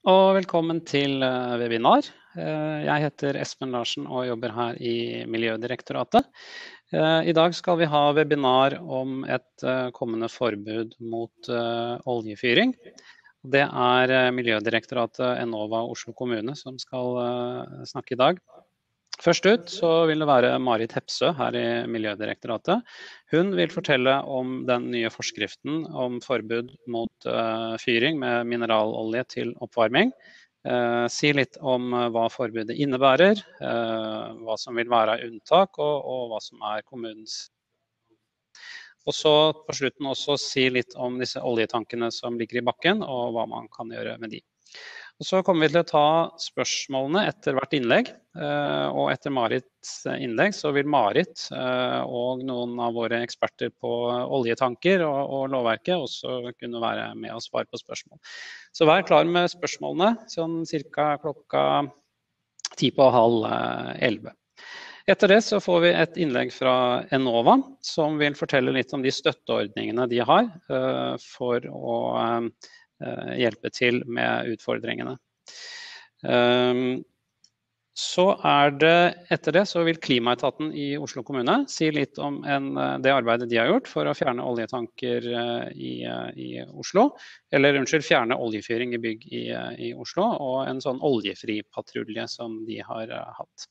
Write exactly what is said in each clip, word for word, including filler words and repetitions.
Og velkommen til eh, webinar. Eh, Jeg heter Espen Larsen og jobber her i Miljødirektoratet. Eh, I dag skal vi ha webinar om et eh, kommende forbud mot eh, oljefyring. Det er eh, Miljødirektoratet, Enova og Oslo kommune som skal eh, snakke i dag. Først ut så vil det være Marit Hepsø her i Miljødirektoratet. Hun vil fortelle om den nye forskriften om forbud mot uh, fyring med mineralolje til oppvarming. Uh, si litt om uh, hva forbudet innebærer, uh, hva som vil være unntak og, og hva som er kommunens. Og så på slutten også si litt om disse oljetankene som ligger i bakken og hva man kan gjøre med de. Og så kommer vi til å ta spørsmålene etter hvert innlegg, og etter Marits innlegg så vil Marit og noen av våre eksperter på oljetanker og, og lovverket også kunne være med og svare på spørsmål. Så vær klar med spørsmålene, sånn cirka klokka ti på halv elleve. Etter det så får vi et innlegg fra Enova, som vil fortelle litt om de støtteordningene de har for å hjelpe til med utfordringene. Så er det, etter det så vil Klimaetaten i Oslo kommune si litt om en, det arbeidet de har gjort for å fjerne oljetanker i, i Oslo, eller unnskyld, fjerne oljefyring i bygg i, i Oslo, og en sånn oljefri patrulje som de har hatt.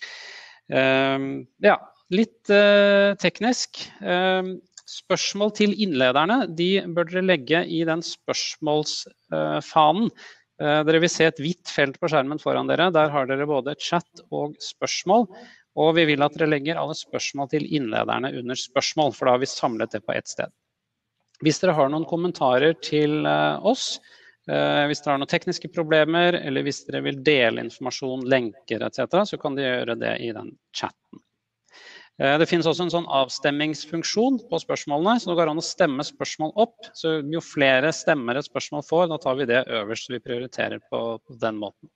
Ja, litt teknisk. Spørsmål til innlederne, de bør dere legge i den spørsmålsfanen. Dere vil se et hvitt felt på skjermen foran dere. Der har dere både chat og spørsmål. Og vi vil at dere legger alle spørsmål til innlederne under spørsmål, for da har vi samlet det på ett sted. Hvis dere har noen kommentarer til oss, hvis dere har noen tekniske problemer, eller hvis dere vil dele informasjon, lenker et cetera, så kan dere gjøre det i den chatten. Det finnes også en sånn avstemmingsfunksjon på spørsmålene, så det går an å stemme spørsmål opp. Så jo flere stemmer et spørsmål får, da tar vi det øverst, så vi prioriterer på, på den måten.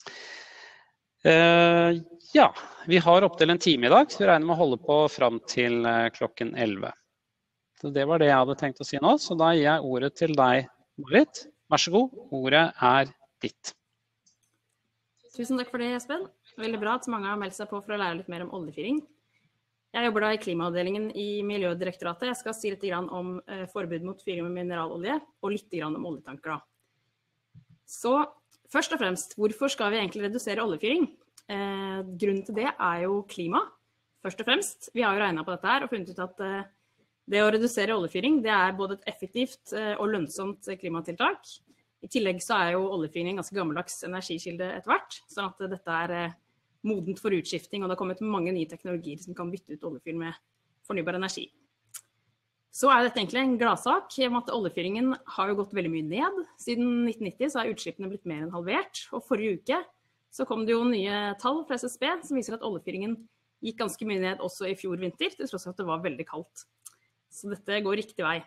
Uh, ja, vi har opptil en time i dag, så vi regner med å holde på frem til uh, klokken elleve. Så det var det jeg hadde tenkt å si nå, så da gir jeg ordet til deg, Marit. Vær så god, ordet er ditt. Tusen takk for det, Espen. Veldig bra at mange har meldt seg på for å lære litt mer om oljefyring. Jeg jobber da i klimaavdelingen i Miljødirektoratet. Jeg skal si litt om eh, forbud mot fyring med mineralolje, og litt om oljetanker da. Så først og fremst, hvorfor skal vi egentlig redusere oljefyring? Eh, grunnen til det er jo klima, først og fremst. Vi har jo regnet på dette her og funnet ut at eh, det å redusere oljefyring, det er både et effektivt eh, og lønnsomt klimatiltak. I tillegg så er jo oljefyring en ganske gammeldags energikilde etter hvert, sånn at dette er eh, modent for utskifting, og det har kommet mange nye teknologier som kan bytte ut oljefyr med fornybar energi. Så er dette egentlig en gladsak, om at oljefyringen har jo gått veldig mye ned. Siden nitten nitti så er utslippene blitt mer enn halvert, og forrige uke så kom det jo nye tall fra S S B som viser at oljefyringen gikk ganske mye ned også i fjor vinter, til tross av at det var veldig kaldt. Så dette går riktig vei.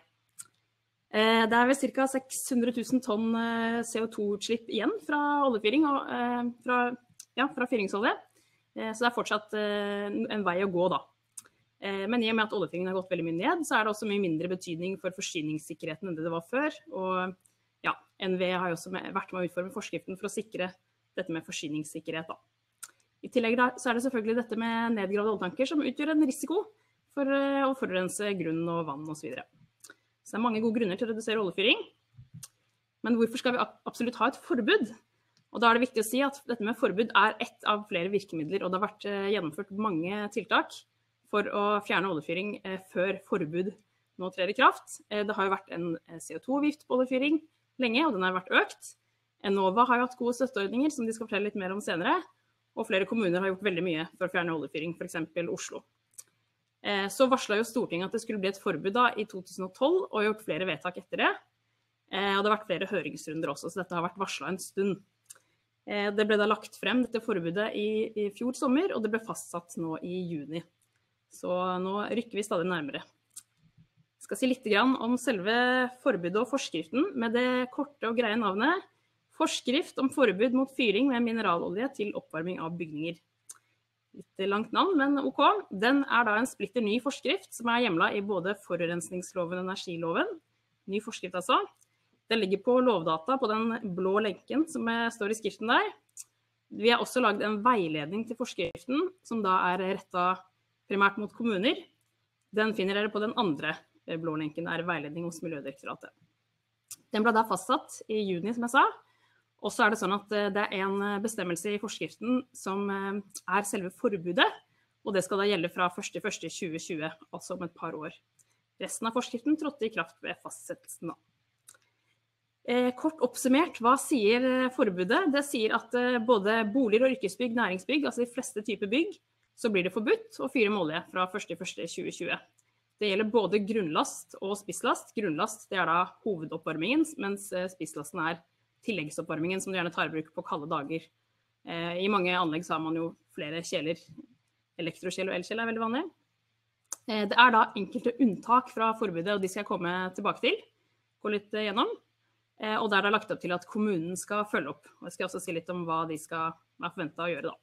Det er vel ca. seks hundre tusen tonn C O to utslipp igjen fra oljefyring, og fra, ja, fra fyringsolje. Så det er fortsatt en vei å gå da. Men i og med at oljefyringen har gått veldig mye ned, så er det også mye mindre betydning for forsyningssikkerheten enn det det var før. Og ja, N V E har jo også vært med å utforme forskriften for å sikre dette med forsyningssikkerhet da. I tillegg da, så er det selvfølgelig dette med nedgravde oljetanker som utgjør en risiko for å forurense grunn og vann og så videre. Så det er mange gode grunner til å redusere oljefyring. Men hvorfor skal vi absolutt ha et forbud? Og da er det viktig å si at dette med forbud er ett av flere virkemidler, og det har vært gjennomført mange tiltak for å fjerne oljefyring før forbud nå trer i kraft. Det har jo vært en C O to-avgift på oljefyring lenge, og den har vært økt. Enova har jo hatt gode støtteordninger som de skal fortelle litt mer om senere, og flere kommuner har gjort veldig mye for å fjerne oljefyring, for eksempel Oslo. Så varslet jo Stortinget at det skulle bli et forbud da i to tusen og tolv, og gjort flere vedtak etter det. Og det har vært flere høringsrunder også, så dette har vært varslet en stund. Det ble da lagt frem dette forbudet i, i fjor sommer, og det ble fastsatt nå i juni. Så nå rykker vi stadig nærmere. Jeg skal si litt om selve forbudet og forskriften, med det korte og greie navnet Forskrift om forbud mot fyring med mineralolje til oppvarming av bygninger. Litt langt navn, men ok. Den er da en splitter ny forskrift som er hjemlet i både forurensningsloven og energiloven. Ny forskrift altså. Den ligger på Lovdata på den blå lenken som står i skriften der. Vi har også laget en veiledning til forskriften, som da er rettet primært mot kommuner. Den finner dere på den andre blå lenken, det er veiledning hos Miljødirektoratet. Den ble da fastsatt i juni, som jeg sa. Og så er det sånn at det er en bestemmelse i forskriften som er selve forbudet, og det skal da gjelde fra første januar tjue tjue, altså om et par år. Resten av forskriften trådte i kraft ved fastsettelsen da. Eh, kort oppsummert, hva sier forbudet? Det sier at eh, både boliger og yrkesbygg, næringsbygg, altså de fleste typer bygg, så blir det forbudt å fyre med olje fra første januar tjue tjue. Det gjelder både grunnlast og spisslast. Grunnlast det er da hovedoppvarmingen, mens spisslasten er tilleggsoppvarmingen som du gjerne tar i bruk på kalde dager. Eh, I mange anlegg så har man jo flere kjeler. Elektrokjel og elkjel er veldig vanlig. Eh, det er da enkelte unntak fra forbudet, og de skal jeg komme tilbake til. Gå litt gjennom. Og der er det lagt opp til at kommunen skal følge opp. Og jeg skal også si litt om hva de skal være forventet å gjøre da.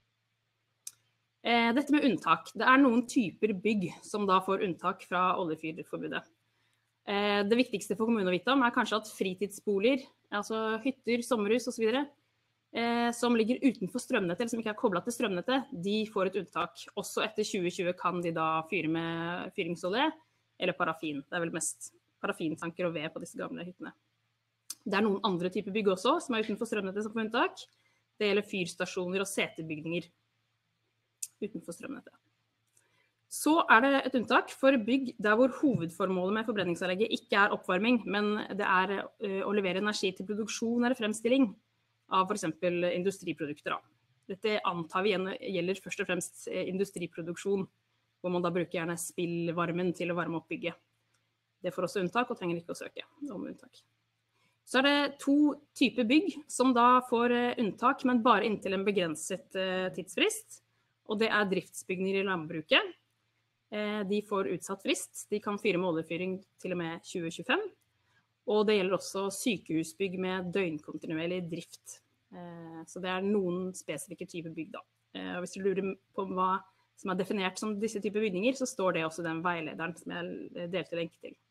Dette med unntak. Det er noen typer bygg som da får unntak fra oljefyrforbudet. Det viktigste for kommunen å vite om er kanskje at fritidsboliger, altså hytter, sommerhus og så videre, som ligger utenfor strømnettet, eller som ikke er koblet til strømnettet, de får et unntak. Også etter tjue tjue kan de da fyre med fyringsolje eller parafin. Det er vel mest parafintanker og ved på disse gamle hyttene. Det er noen andre typer bygg også, som er utenfor strømnettet som får unntak. Det gjelder fyrstasjoner og setebygninger utenfor strømnettet. Så er det et unntak for bygg der hvor hovedformålet med forbrenningsanlegget ikke er oppvarming, men det er å levere energi til produksjon eller fremstilling av for eksempel industriprodukter. Dette antar vi gjelder først og fremst industriproduksjon, hvor man da bruker gjerne spillvarmen til å varme opp bygget. Det får også unntak og trenger ikke å søke om unntak. Så er det to typer bygg som da får unntak, men bare inntil en begrenset tidsfrist. Og det er driftsbygninger i landbruket. De får utsatt frist. De kan fyre med oljefyring til og med tjue tjuefem. Og det gjelder også sykehusbygg med døgnkontinuerlig drift. Så det er noen spesifikke typer bygg da. Og hvis du lurer på hva som er definert som disse typer bygninger, så står det også den veilederen som jeg delte lenke til.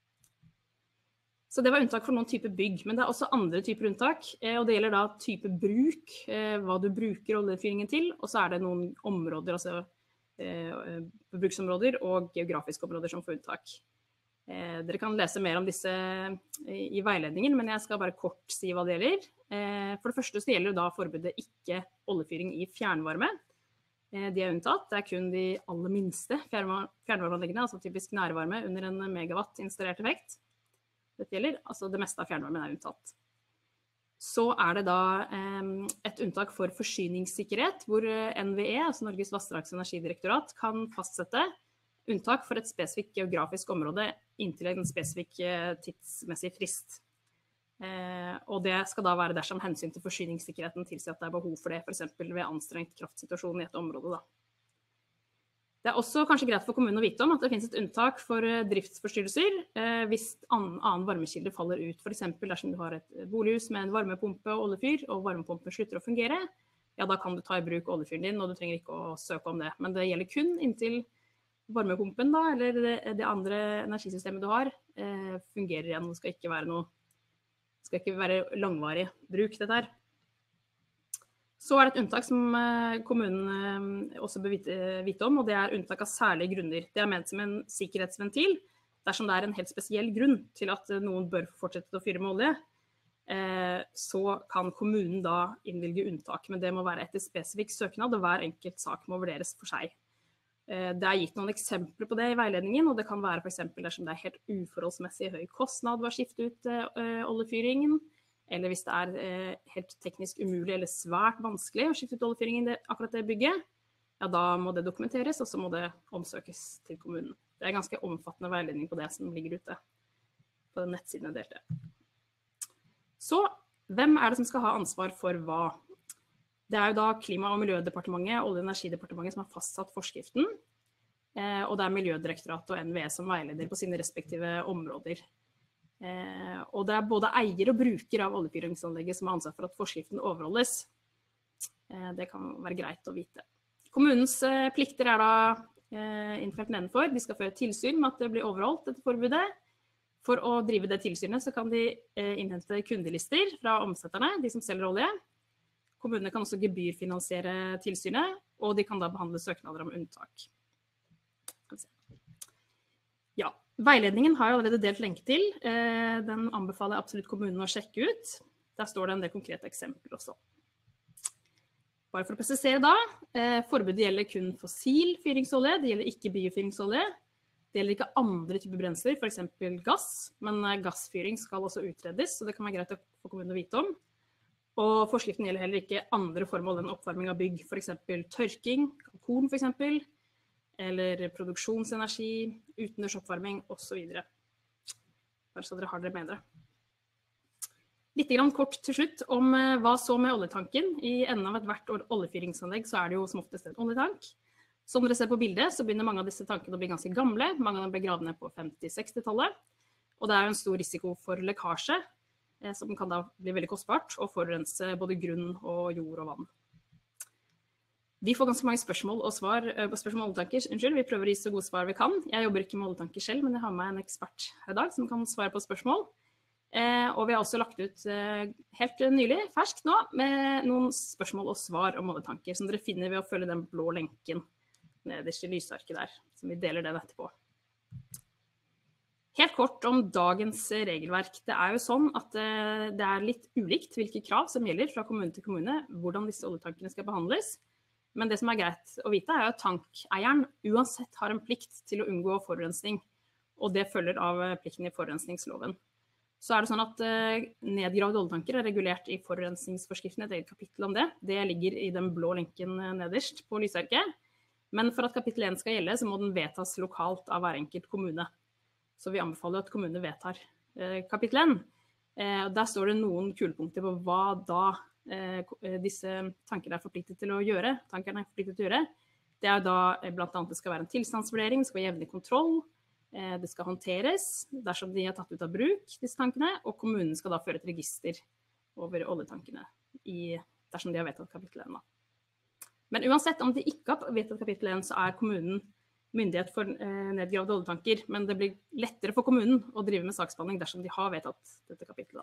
Så det var unntak for noen typer bygg, men det er også andre typer unntak, og det gjelder da type bruk, hva du bruker oljefyringen til, og så er det noen områder, altså bruksområder og geografiske områder som får unntak. Dere kan lese mer om disse i veiledningen, men jeg skal bare kort si hva det gjelder. For det første så gjelder da forbudet ikke oljefyring i fjernvarme. De er unntatt, det er kun de aller minste fjernvarmeanleggene, altså typisk nærvarme under en megawatt installert effekt. Dette gjelder, altså det meste av fjernvarmen er unntatt. Så er det da eh, et unntak for forsyningssikkerhet, hvor N V E, altså Norges vassdrags- og energidirektorat, kan fastsette unntak for et spesifikt geografisk område inntil en spesifikk eh, tidsmessig frist. Eh, og det skal da være dersom hensyn til forsyningssikkerheten tilsier at det er behov for det, for eksempel ved anstrengt kraftsituasjon i et område da. Det er også kanskje greit for kommunen å vite om at det finnes et unntak for driftsforstyrrelser eh, hvis annen, annen varmekilde faller ut. For eksempel dersom du har et bolighus med en varmepumpe og oljefyr, og varmepumpen slutter å fungere, ja da kan du ta i bruk oljefyren din, og du trenger ikke å søke om det. Men det gjelder kun inntil varmepumpen da, eller det, det andre energisystemet du har, eh, fungerer igjen. Det skal ikke være noe, det skal ikke være langvarig bruk dette her. Så er det et unntak som kommunen også bør vite, vite om, og det er unntak av særlige grunner. Det er ment som en sikkerhetsventil, dersom det er en helt spesiell grunn til at noen bør fortsette å fyre med olje, så kan kommunen da innvilge unntak, men det må være etter spesifikk søknad, og hver enkelt sak må vurderes for seg. Det er gitt noen eksempler på det i veiledningen, og det kan være for eksempel dersom det er helt uforholdsmessig høy kostnad ved å skifte ut oljefyringen, eller hvis det er eh, helt teknisk umulig eller svært vanskelig å skifte ut oljefyringen i det, akkurat det bygget, ja da må det dokumenteres, og så må det omsøkes til kommunen. Det er ganske omfattende veiledning på det som ligger ute på den nettsiden jeg delte. Så, hvem er det som skal ha ansvar for hva? Det er jo da Klima- og miljødepartementet, Olje- og energidepartementet som har fastsatt forskriften, eh, og det er Miljødirektoratet og N V E som veileder på sine respektive områder. Eh, og det er både eier og bruker av oljefyringsanlegget som har ansvar for at forskriften overholdes. Eh, det kan være greit å vite. Kommunens eh, plikter er da eh, innfelt nedenfor. De skal føre tilsyn med at det blir overholdt dette forbudet. For å drive det tilsynet så kan de eh, innhente kundelister fra omsetterne, de som selger olje. Kommunene kan også gebyrfinansiere tilsynet, og de kan da behandle søknader om unntak. Ja, veiledningen har jeg allerede delt lenke til. Eh, den anbefaler jeg absolutt kommunen å sjekke ut. Der står det en del konkrete eksempler også. Bare for å presisere da, eh, forbudet gjelder kun fossil fyringsolje, det gjelder ikke biofyringsolje. Det gjelder ikke andre typer brensler, for eksempel gass, men eh, gassfyring skal også utredes, så det kan være greit å få kommunen å vite om. Og forskriften gjelder heller ikke andre formål enn oppvarming av bygg, for eksempel tørking, korn for eksempel, eller produksjonsenergi, utendørs oppvarming, og så videre. Bare så dere har dere med dere. Litt grann kort til slutt om hva så med oljetanken. I enden av et hvert oljefyringsanlegg så er det jo som oftest en oljetank. Som dere ser på bildet så begynner mange av disse tankene å bli ganske gamle. Mange av dem ble gravd ned på femti-seksti-tallet. Og det er jo en stor risiko for lekkasje, som kan da bli veldig kostbart og forurense både grunn og jord og vann. Vi får ganske mange spørsmål og svar på spørsmål om oljetanker. Unnskyld, vi prøver å gi så gode svar vi kan. Jeg jobber ikke med oljetanker selv, men jeg har med meg en ekspert her i dag som kan svare på spørsmål. Eh, og vi har også lagt ut eh, helt nylig, ferskt nå, med noen spørsmål og svar om oljetanker, som dere finner ved å følge den blå lenken nederst i lysarket der, som vi deler den etterpå. Helt kort om dagens regelverk. Det er jo sånn at det er litt ulikt hvilke krav som gjelder fra kommune til kommune, hvordan disse oljetankene skal behandles. Men det som er greit å vite er at tankeieren uansett har en plikt til å unngå forurensning, og det følger av plikten i forurensningsloven. Så er det sånn at nedgravde oljetanker er regulert i forurensningsforskriften, et eget kapittel om det. Det ligger i den blå lenken nederst på lysarket. Men for at kapittel én skal gjelde, så må den vedtas lokalt av hver enkelt kommune. Så vi anbefaler at kommunene vedtar eh, kapittel én. Eh, der står det noen kulepunkter på hva da eh, disse tankene er forpliktet til å gjøre. Tankerne er forpliktet til å gjøre. Det er da eh, blant annet det skal være en tilstandsvurdering, det skal være jevnlig kontroll, eh, det skal håndteres dersom de er tatt ut av bruk, disse tankene, og kommunen skal da føre et register over oljetankene i, dersom de har vedtatt kapittel én. Men uansett om de ikke har vedtatt kapittel én, så er kommunen myndighet for eh, nedgravde oljetanker, men det blir lettere for kommunen å drive med saksbehandling dersom de har vedtatt dette kapitlet.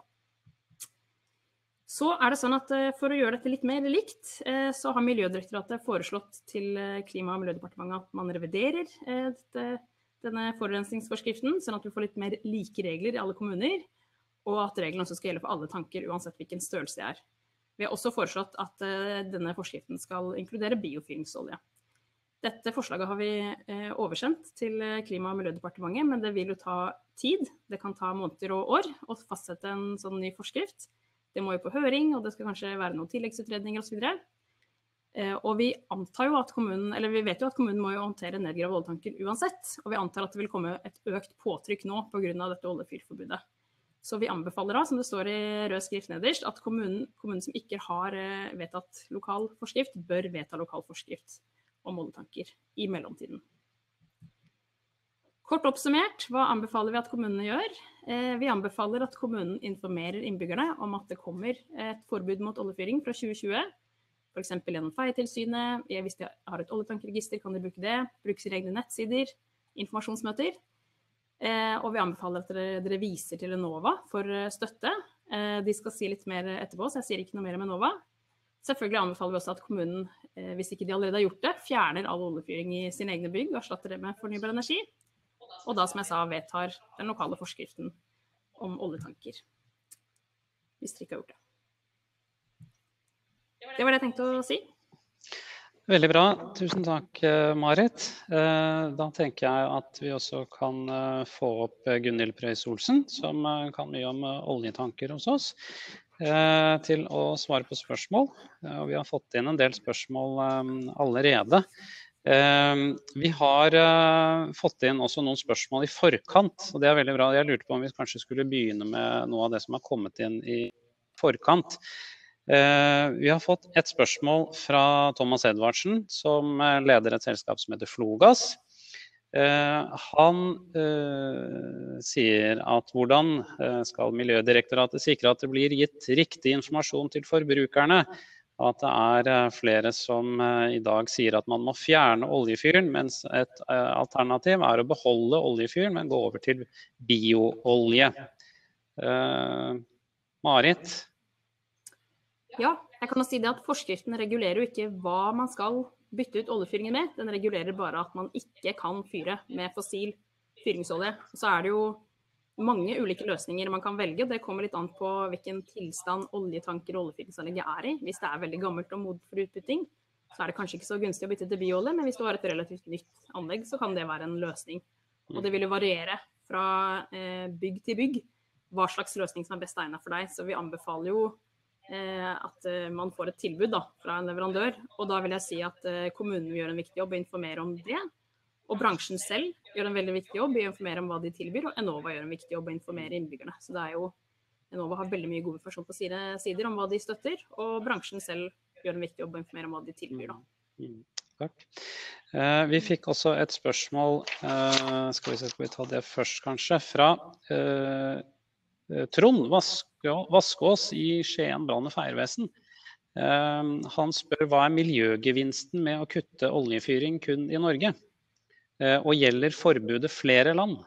Så er det sånn at eh, for å gjøre dette litt mer likt, eh, så har Miljødirektoratet foreslått til Klima- og miljødepartementet at man reviderer eh, dette, denne forurensningsforskriften, sånn at vi får litt mer like regler i alle kommuner, og at reglene også skal gjelde for alle tanker, uansett hvilken størrelse det er. Vi har også foreslått at eh, denne forskriften skal inkludere biofyringsolje. Dette forslaget har vi eh, oversendt til Klima- og miljødepartementet, men det vil jo ta tid. Det kan ta måneder og år å fastsette en sånn ny forskrift. Det må jo på høring, og det skal kanskje være noen tilleggsutredninger og så videre. Eh, og vi antar jo at kommunen, eller vi vet jo at kommunen må jo håndtere nedgravde oljetanker uansett, og vi antar at det vil komme et økt påtrykk nå på grunn av dette oljefyrforbudet. Så vi anbefaler da, som det står i rød skrift nederst, at kommunen, kommunen som ikke har eh, vedtatt lokal forskrift, bør vedta lokal forskrift om oljetanker i mellomtiden. Kort oppsummert, hva anbefaler vi at kommunene gjør? Eh, vi anbefaler at kommunen informerer innbyggerne om at det kommer et forbud mot oljefyring fra tjue tjue, for eksempel gjennom Feietilsynet. Hvis de har et oljetankregister, kan de bruke det. Bruke sine egne nettsider, informasjonsmøter. Eh, og vi anbefaler at dere, dere viser til Enova for støtte. Eh, de skal si litt mer etterpå, så jeg sier ikke noe mer om Enova. Selvfølgelig anbefaler vi også at kommunen, hvis ikke de allerede har gjort det, fjerner all oljefyring i sine egne bygg og erstatter det med fornybar energi. Og da, som jeg sa, vedtar den lokale forskriften om oljetanker. Hvis dere ikke har gjort det. Det var det jeg tenkte å si. Veldig bra. Tusen takk, Marit. Da tenker jeg at vi også kan få opp Gunhild Preus-Olsen, som kan mye om oljetanker hos oss, til å svare på spørsmål. Og vi har fått inn en del spørsmål allerede. Vi har fått inn også noen spørsmål i forkant, og det er veldig bra. Jeg lurte på om vi kanskje skulle begynne med noe av det som har kommet inn i forkant. Vi har fått et spørsmål fra Thomas Edvardsen, som leder et selskap som heter Flogas. Han uh, sier at hvordan skal Miljødirektoratet sikre at det blir gitt riktig informasjon til forbrukerne at det er eh, flere som eh, i dag sier at man må fjerne oljefyren, mens et eh, alternativ er å beholde oljefyren, men gå over til bioolje. Eh, Marit? Ja, jeg kan jo si det at forskriften regulerer jo ikke hva man skal bytte ut oljefyringen med. Den regulerer bare at man ikke kan fyre med fossil fyringsolje. Så er det jo mange ulike løsninger man kan velge. Det kommer litt an på hvilken tilstand oljetanker og oljefyringsanlegget er i. Hvis det er veldig gammelt og modent for utbytting, så er det kanskje ikke så gunstig å bytte til bioolje, men hvis du har et relativt nytt anlegg, så kan det være en løsning. Og det vil jo variere fra eh, bygg til bygg hva slags løsning som er best egnet for deg. Så vi anbefaler jo eh, at eh, man får et tilbud da, fra en leverandør. Og da vil jeg si at eh, kommunen gjør en viktig jobb å informere om det. Og bransjen selv gjør en veldig viktig jobb i å informere om hva de tilbyr, og Enova gjør en viktig jobb å informere innbyggerne. Så det er jo, Enova har veldig mye god informasjon på sine sider om hva de støtter, og bransjen selv gjør en viktig jobb å informere om hva de tilbyr. Da. Mm, takk. Eh, vi fikk også et spørsmål, eh, skal, vi se, skal vi ta det først kanskje, fra eh, Trond Vaskå, Vaskås i Skien brann- og feiervesen. Eh, han spør hva er miljøgevinsten med å kutte oljefyring kun i Norge? Og gjelder forbudet flere land?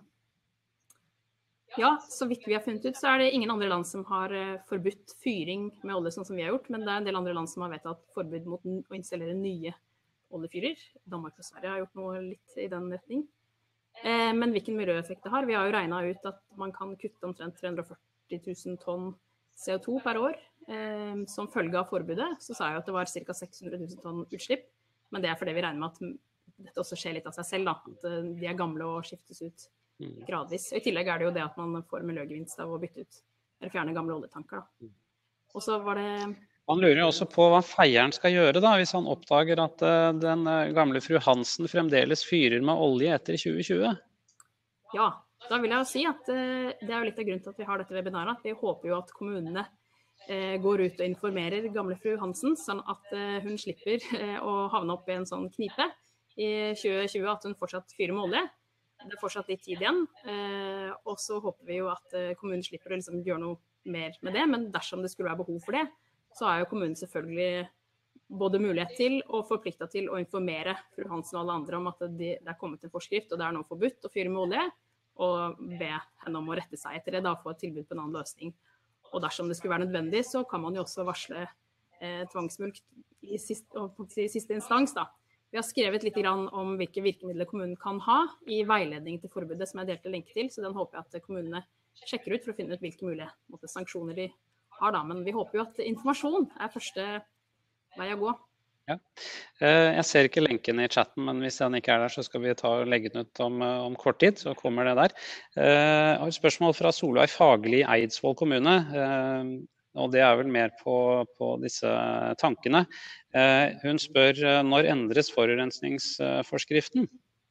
Ja, så vidt vi har funnet ut, så er det ingen andre land som har forbudt fyring med olje sånn som vi har gjort, men det er en del andre land som har vedtatt forbud mot å installere nye oljefyrer. Danmark og Sverige har gjort noe litt i den retning. Men hvilken miljøeffekt det har? Vi har jo regnet ut at man kan kutte omtrent tre hundre og førti tusen tonn C O to per år. Som følge av forbudet så sa jeg jo at det var ca. seks hundre tusen tonn utslipp, men det er fordi vi regner med at dette også skjer litt av seg selv, da. At de er gamle og skiftes ut gradvis. Og i tillegg er det jo det at man får miljøgevinst av å bytte ut, eller fjerne gamle oljetanker, da. Og så var det... Han lurer også på hva feieren skal gjøre da, hvis han oppdager at uh, den gamle fru Hansen fremdeles fyrer med olje etter tjue tjue. Ja, da vil jeg jo si at uh, det er jo litt av grunnen til at vi har dette webinaret. Vi håper jo at kommunene uh, går ut og informerer gamle fru Hansen, sånn at uh, hun slipper uh, å havne opp i en sånn knipe i tjue tjue, at hun fortsatt fyrer med olje. Det er fortsatt litt tid igjen, eh, og så håper vi jo at eh, kommunen slipper å liksom gjøre noe mer med det, men dersom det skulle være behov for det, så er jo kommunen selvfølgelig både mulighet til og forpliktet til å informere fru Hansen og alle andre om at det, det er kommet en forskrift, og det er nå forbudt å fyre med olje, og be henne om å rette seg etter det, da få et tilbud på en annen løsning. Og dersom det skulle være nødvendig, så kan man jo også varsle eh, tvangsmulkt i siste, i siste instans, da. Vi har skrevet litt om hvilke virkemidler kommunen kan ha i veiledning til forbudet som jeg delte lenke til, så den håper jeg at kommunene sjekker ut for å finne ut hvilke mulige måte, sanksjoner de har da. Men vi håper jo at informasjon er første vei å gå. Ja. Jeg ser ikke lenken i chatten, men hvis den ikke er der, så skal vi ta og legge den ut om, om kort tid, så kommer det der. Jeg har et spørsmål fra Solveig Fagli i Eidsvoll kommune. Og det er vel mer på, på disse tankene. Eh, hun spør når endres forurensningsforskriften?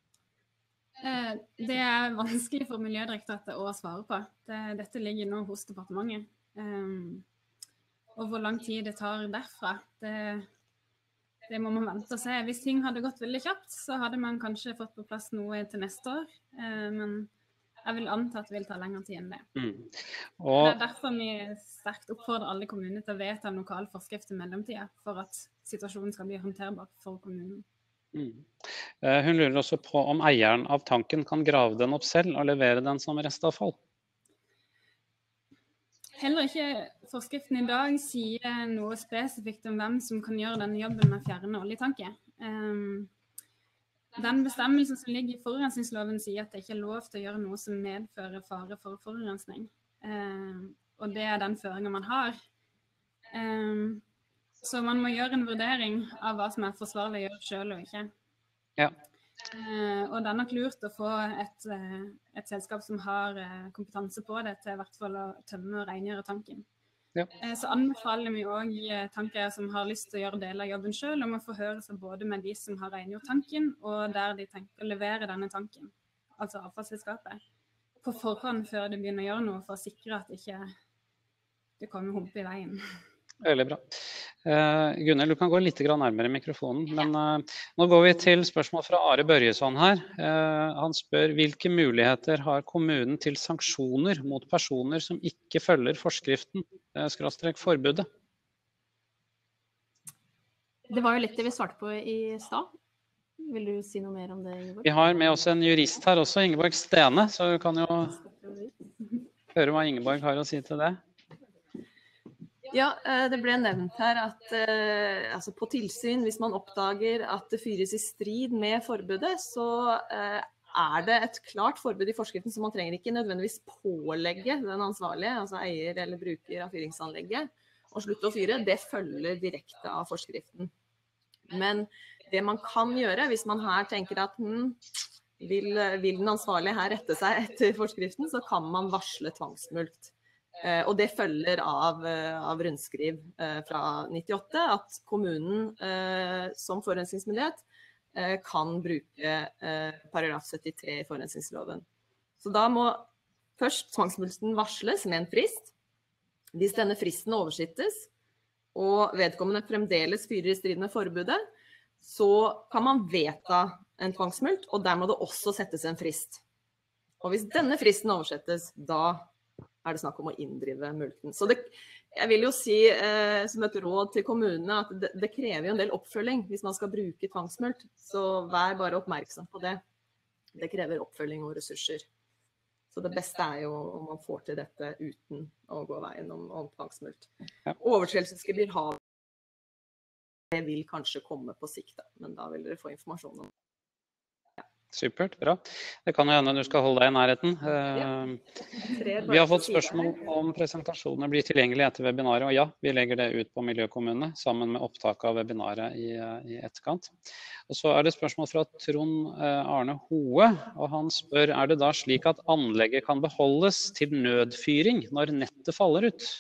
Eh, det er vanskelig for Miljødirektoratet å svare på. Det, dette ligger nå hos departementet. Eh, og hvor lang tid det tar derfra, det, det må man vente og se. Hvis ting hadde gått veldig kjapt, så hadde man kanskje fått på plass noe til neste år. Eh, men jeg vil anta at det vil ta lengre tid enn det. Mm. Og det er derfor vi sterkt oppfordrer alle kommuner til å vedta en lokal forskrift i mellomtiden, for at situasjonen skal bli håndterbar for kommunen. Mm. Hun lurer også på om eieren av tanken kan grave den opp selv og levere den som restavfall. Heller ikke forskriften i dag sier noe spesifikt om hvem som kan gjøre denne jobben med å fjerne oljetanker. Um, Den bestemmelsen som ligger i forurensningsloven sier at det ikke er lov til å gjøre noe som medfører fare for forurensning. Eh, og det er den føringen man har. Eh, så man må gjøre en vurdering av hva som er forsvarlig å gjøre selv og ikke. Ja. Eh, og det er nok lurt å få et, et selskap som har kompetanse på det, til i hvert fall å tømme og rengjøre tanken. Ja. Så anbefaler vi også tankeiere som har lyst til å gjøre deler av jobben selv, om å forhøre seg både med de som har rengjort tanken, og der de tenker å levere denne tanken, altså avfallsselskapet, på forhånd før de begynner å gjøre noe, for å sikre at ikke det kommer hump i veien. Veldig bra. Uh, Gunnel, du kan gå litt nærmere mikrofonen, men uh, nå går vi til spørsmål fra Are Børjesson her. Uh, han spør hvilke muligheter har kommunen til sanksjoner mot personer som ikke følger forskriften, uh, skråstrek forbudet? Det var jo litt det vi svarte på i stad. Vil du si noe mer om det, Ingeborg? Vi har med oss en jurist her også, Ingeborg Stene, så vi kan jo høre hva Ingeborg har å si til det. Ja, det ble nevnt her at altså på tilsyn, hvis man oppdager at det fyres i strid med forbudet, så er det et klart forbud i forskriften, så man trenger ikke nødvendigvis pålegge den ansvarlige, altså eier eller bruker av fyringsanlegget, å slutte å fyre. Det følger direkte av forskriften. Men det man kan gjøre, hvis man her tenker at hm, vil, vil den ansvarlige her rette seg etter forskriften, så kan man varsle tvangsmulkt. Eh, og det følger av, av rundskriv eh, fra nittiåtte, at kommunen eh, som forurensningsmyndighet eh, kan bruke eh, paragraf syttitre i forurensningsloven. Så da må først tvangsmulkten varsles med en frist. Hvis denne fristen oversittes, og vedkommende fremdeles fyrer i strid med forbudet, så kan man vedta en tvangsmulkt, og der må det også settes en frist. Og hvis denne fristen oversettes, da er det snakk om å inndrive mulkten. Så det, jeg vil jo si eh, som et råd til kommunene at det, det krever jo en del oppfølging hvis man skal bruke tvangsmulkt, så vær bare oppmerksom på det. Det krever oppfølging og ressurser. Så det beste er jo om man får til dette uten å gå veien om, om tvangsmulkt. Ja. Overtredelsesgebyr har det vil kanskje komme på sikt, men da vil dere få informasjon om det. Ja. Supert, bra. Det kan jo hende du skal holde deg i nærheten. Ja. Vi har fått spørsmål om presentasjoner blir tilgjengelige etter webinaret, og ja, vi legger det ut på Miljøkommune sammen med opptak av webinaret i, i etterkant. Og så er det spørsmål fra Trond Arne Hoe, og han spør, er det da slik at anlegget kan beholdes til nødfyring når nettet faller ut?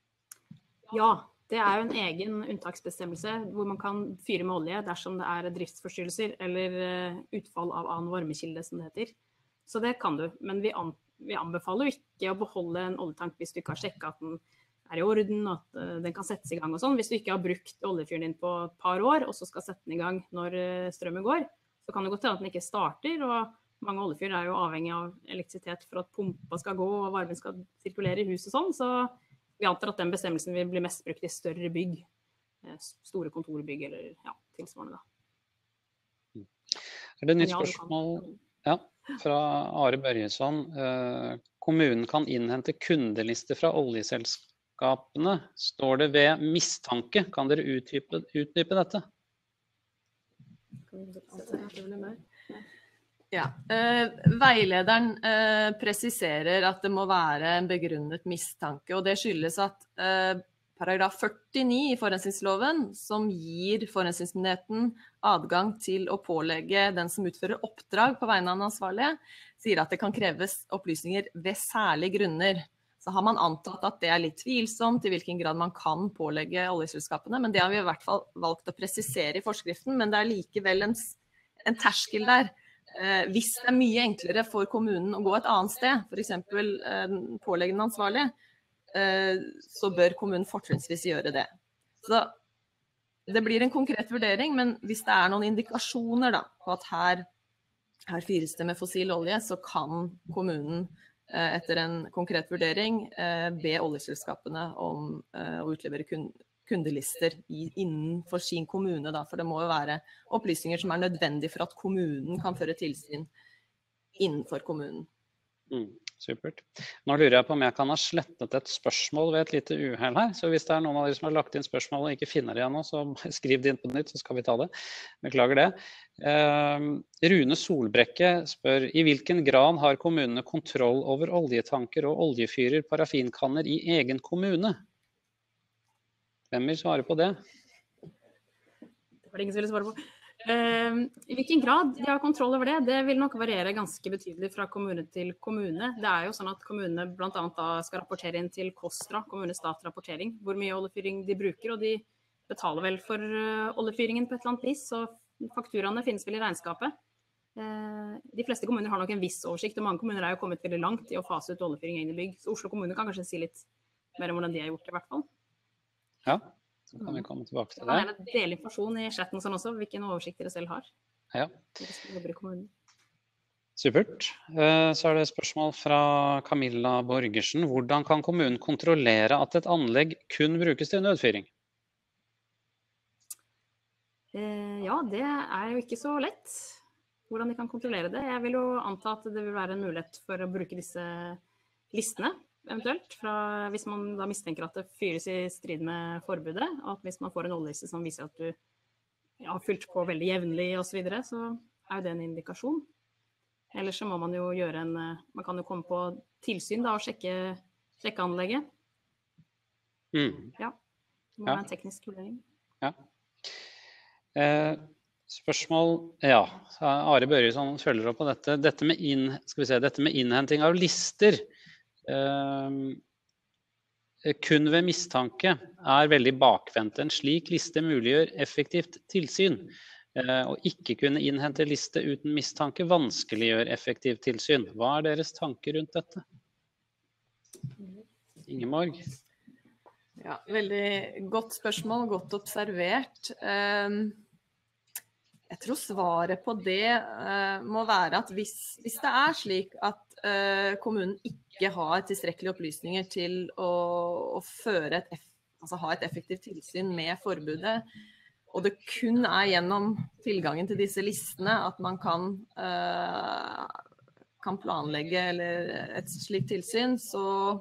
Ja. Det er jo en egen unntaksbestemmelse hvor man kan fyre med olje dersom det er driftsforstyrrelser eller utfall av annen varmekilde, som det heter. Så det kan du, men vi, an vi anbefaler jo ikke å beholde en oljetank hvis du ikke har sjekket at den er i orden, at uh, den kan settes i gang og sånn. Hvis du ikke har brukt oljefyren din på et par år, og så skal sette den i gang når uh, strømmen går, så kan det godt til at den ikke starter, og mange oljefyr er jo avhengig av elektrisitet for at pumpa skal gå og varmen skal sirkulere i huset og sånn, så vi antar at den bestemmelsen vil bli mest brukt i større bygg, store kontorbygg eller ja, tilsvarende da. Er det et nytt spørsmål ja, fra Are Børjesson? Kommunen kan innhente kundelister fra oljeselskapene. Står det ved mistanke? Kan dere utdype, utdype dette? Ja, eh, veilederen eh, presiserer at det må være en begrunnet mistanke, og det skyldes at eh, paragraf førtini i forurensningsloven, som gir forurensningsmyndigheten adgang til å pålegge den som utfører oppdrag på vegne av den ansvarlige, sier at det kan kreves opplysninger ved særlige grunner. Så har man antatt at det er litt tvilsomt i hvilken grad man kan pålegge oljeselskapene, men det har vi i hvert fall valgt å presisere i forskriften, men det er likevel en, en terskel der. Eh, hvis det er mye enklere for kommunen å gå et annet sted, for eksempel eh, påleggende ansvarlig, eh, så bør kommunen fortrinnsvis gjøre det. Så det blir en konkret vurdering, men hvis det er noen indikasjoner da, på at her, her fyres det med fossil olje, så kan kommunen eh, etter en konkret vurdering eh, be oljeselskapene om eh, å utlevere kun kundelister i, innenfor sin kommune, da, for det må jo være opplysninger som er nødvendige for at kommunen kan føre tilsyn innenfor kommunen. Mm, supert. Nå lurer jeg på om jeg kan ha slettet et spørsmål ved et lite uheld her, så hvis det er noen av dere som har lagt inn spørsmål og ikke finner det igjen nå, så skriv det inn på nytt, så skal vi ta det. Beklager det. Uh, Rune Solbrekke spør, i hvilken grad har kommunene kontroll over oljetanker og oljefyrer, parafinkanner i egen kommune? Hvem vil svare på det? Det var det ingen som ville svare på. Uh, I hvilken grad de har kontroll over det, det vil nok variere ganske betydelig fra kommune til kommune. Det er jo sånn at kommunene blant annet da skal rapportere inn til KOSTRA, kommunestat-rapportering, hvor mye oljefyring de bruker, og de betaler vel for uh, oljefyringen på et eller annet vis, så fakturaene finnes vel i regnskapet. Uh, de fleste kommuner har nok en viss oversikt, og mange kommuner er jo kommet veldig langt i å fase ut oljefyring inn i bygg, så Oslo kommune kan kanskje si litt mer om hvordan de har gjort det i hvert fall. Ja, så kan vi komme tilbake til det. Man kan gjerne dele informasjon i chatten sånn også, hvilken oversikt dere selv har. Ja. Jobber i kommunen. Supert. Så er det spørsmål fra Camilla Borgersen. Hvordan kan kommunen kontrollere at et anlegg kun brukes til nødfyring? Eh, ja, det er jo ikke så lett hvordan de kan kontrollere det. Jeg vil jo anta at det vil være en mulighet for å bruke disse listene, eventuelt, fra, hvis man da mistenker at det fyres i strid med forbudet, og at hvis man får en oljeliste som viser at du ja, har fylt på veldig jevnlig og så videre, så er jo det en indikasjon. Ellers så må man jo gjøre en, man kan jo komme på tilsyn da, og sjekke, sjekke anlegget. Mm. Ja, det må Ja. være en teknisk vurdering. Ja. Eh, spørsmål, ja, Are Børjesson følger opp på dette. Dette med, inn, skal vi se, dette med innhenting av lister, eh, kun ved mistanke, er veldig bakvendt. En slik liste muliggjør effektivt tilsyn. Eh, og ikke kunne innhente liste uten mistanke vanskeliggjør effektivt tilsyn. Hva er deres tanker rundt dette? Ingeborg? Ja, veldig godt spørsmål, godt observert. Jeg tror svaret på det må være at hvis, hvis det er slik at kommunen ikke har tilstrekkelige opplysninger til å, å føre et, altså ha et effektivt tilsyn med forbudet, og det kun er gjennom tilgangen til disse listene at man kan, kan planlegge eller et slikt tilsyn, så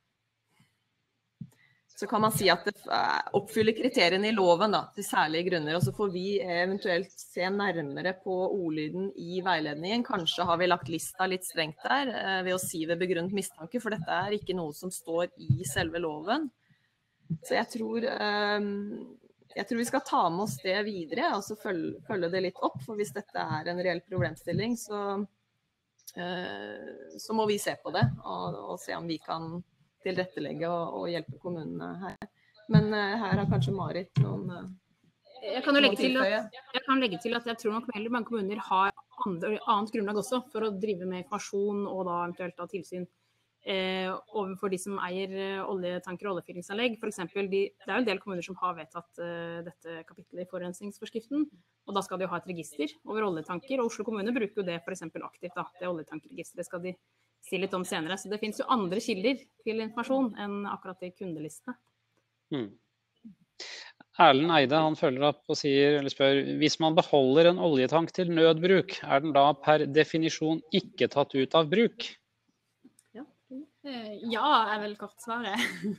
så kan man si at det oppfyller kriteriene i loven da, til særlige grunner, og så får vi eventuelt se nærmere på ordlyden i veiledningen. Kanskje har vi lagt lista litt strengt der eh, ved å si ved begrunnet mistanke, for dette er ikke noe som står i selve loven. Så jeg tror, eh, jeg tror vi skal ta med oss det videre, og så følge, følge det litt opp, for hvis dette er en reell problemstilling, så, eh, så må vi se på det, og, og se om vi kan tilrettelegge og, og hjelpe kommunene her. Men uh, her har kanskje Marit noen uh, jeg kan jo legge til, at, jeg kan legge til at jeg tror nok veldig mange kommuner har andre, annet grunnlag også for å drive med informasjon og da eventuelt da tilsyn eh, overfor de som eier uh, oljetanker og oljefyringsanlegg. For eksempel, de, det er jo en del kommuner som har vedtatt uh, dette kapitlet i forurensningsforskriften, og da skal de jo ha et register over oljetanker, og Oslo kommune bruker jo det for eksempel aktivt da, det oljetankerregisteret skal de si litt om senere. Så det finnes jo andre kilder til informasjon enn akkurat de kundelistene. Mm. Erlend Eide, han følger opp og sier, eller spør, hvis man beholder en oljetank til nødbruk, er den da per definisjon ikke tatt ut av bruk? Ja, ja er vel kort svaret.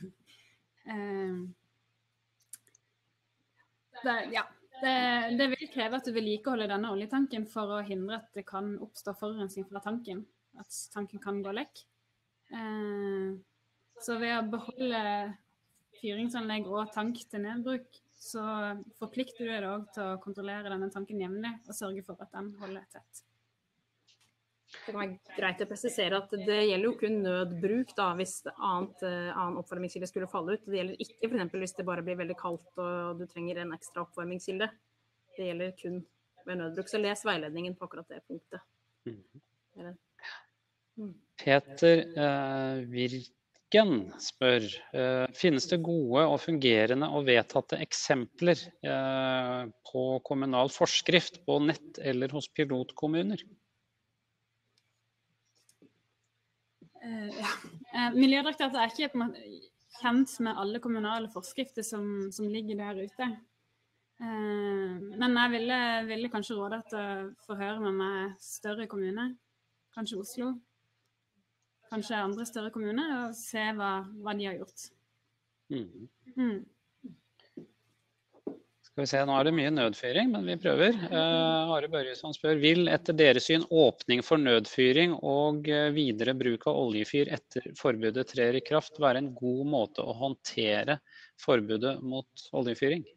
det, ja. Det, det vil kreve at du vedlikeholder denne oljetanken for å hindre at det kan oppstå forurensning fra tanken. At tanken kan gå lekk. Eh, så ved å beholde fyringsanlegg og tank til nedbruk, så forplikter du deg også til å kontrollere denne tanken jevnlig og sørge for at den holder tett. Det kan være greit å presisere at det gjelder jo kun nødbruk da, hvis annet, annen oppvarmingskilde skulle falle ut. Det gjelder ikke for eksempel hvis det bare blir veldig kaldt og du trenger en ekstra oppvarmingskilde. Det gjelder kun ved nødbruk. Så les veiledningen på akkurat det punktet. Mm. Eller Peter eh, Virken spør, eh, finnes det gode og fungerende og vedtatte eksempler eh, på kommunal forskrift på nett eller hos pilotkommuner? Uh, ja. uh, Miljødirektoratet er ikke på en måte kjent med alle kommunale forskrifter som, som ligger der ute. Uh, men jeg ville, ville kanskje råde til å få høre med meg større kommuner, kanskje Oslo, kanskje andre større kommuner, og se hva, hva de har gjort. Mm. Mm. Skal vi se, nå er det mye nødfyring, men vi prøver. Uh, Are Børjesson spør, vil etter deres syn åpning for nødfyring og uh, videre bruk av oljefyr etter forbudet trer i kraft være en god måte å håndtere forbudet mot oljefyring?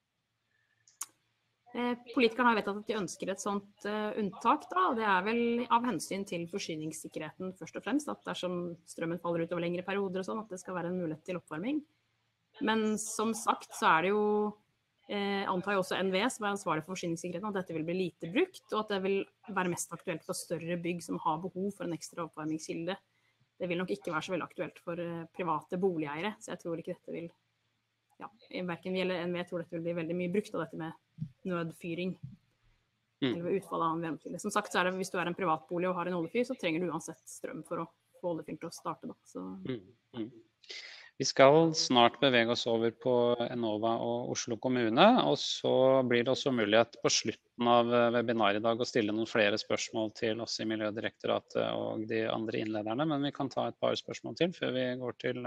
Eh, politikerne har vedtatt at de ønsker et sånt uh, unntak da, og det er vel av hensyn til forsyningssikkerheten først og fremst, at dersom strømmen faller ut over lengre perioder og sånn, at det skal være en mulighet til oppvarming. Men som sagt så er det jo Eh, antar jo også N V E som er ansvarlig for forsyningssikkerheten, at dette vil bli lite brukt, og at det vil være mest aktuelt for større bygg som har behov for en ekstra oppvarmingskilde. Det vil nok ikke være så veldig aktuelt for uh, private boligeiere, så jeg tror ikke dette vil, ja, hverken vi eller N V E tror dette vil bli veldig mye brukt av dette med nødfyring, mm. eller ved utfall av en varmekilde. Som sagt, så er det, hvis du er en privatbolig og har en oljefyr, så trenger du uansett strøm for å få oljefyren til å starte da. Så. Mm. Mm. Vi skal snart bevege oss over på Enova og Oslo kommune, og så blir det også mulighet på slutten av webinaret i dag å stille noen flere spørsmål til oss i Miljødirektoratet og de andre innlederne, men vi kan ta et par spørsmål til før vi går til,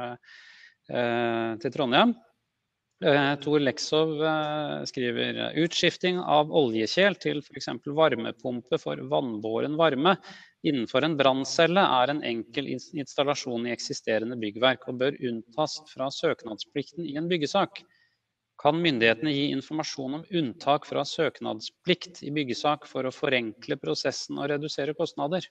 eh, til Trondheim. Eh, Tor Leksov eh, skriver utskifting av oljekjel til for eksempel varmepumpe for vannbåren varme innenfor en branncelle er en enkel installasjon i eksisterende byggverk og bør unntas fra søknadsplikten i en byggesak. Kan myndighetene gi informasjon om unntak fra søknadsplikt i byggesak for å forenkle prosessen og redusere kostnader?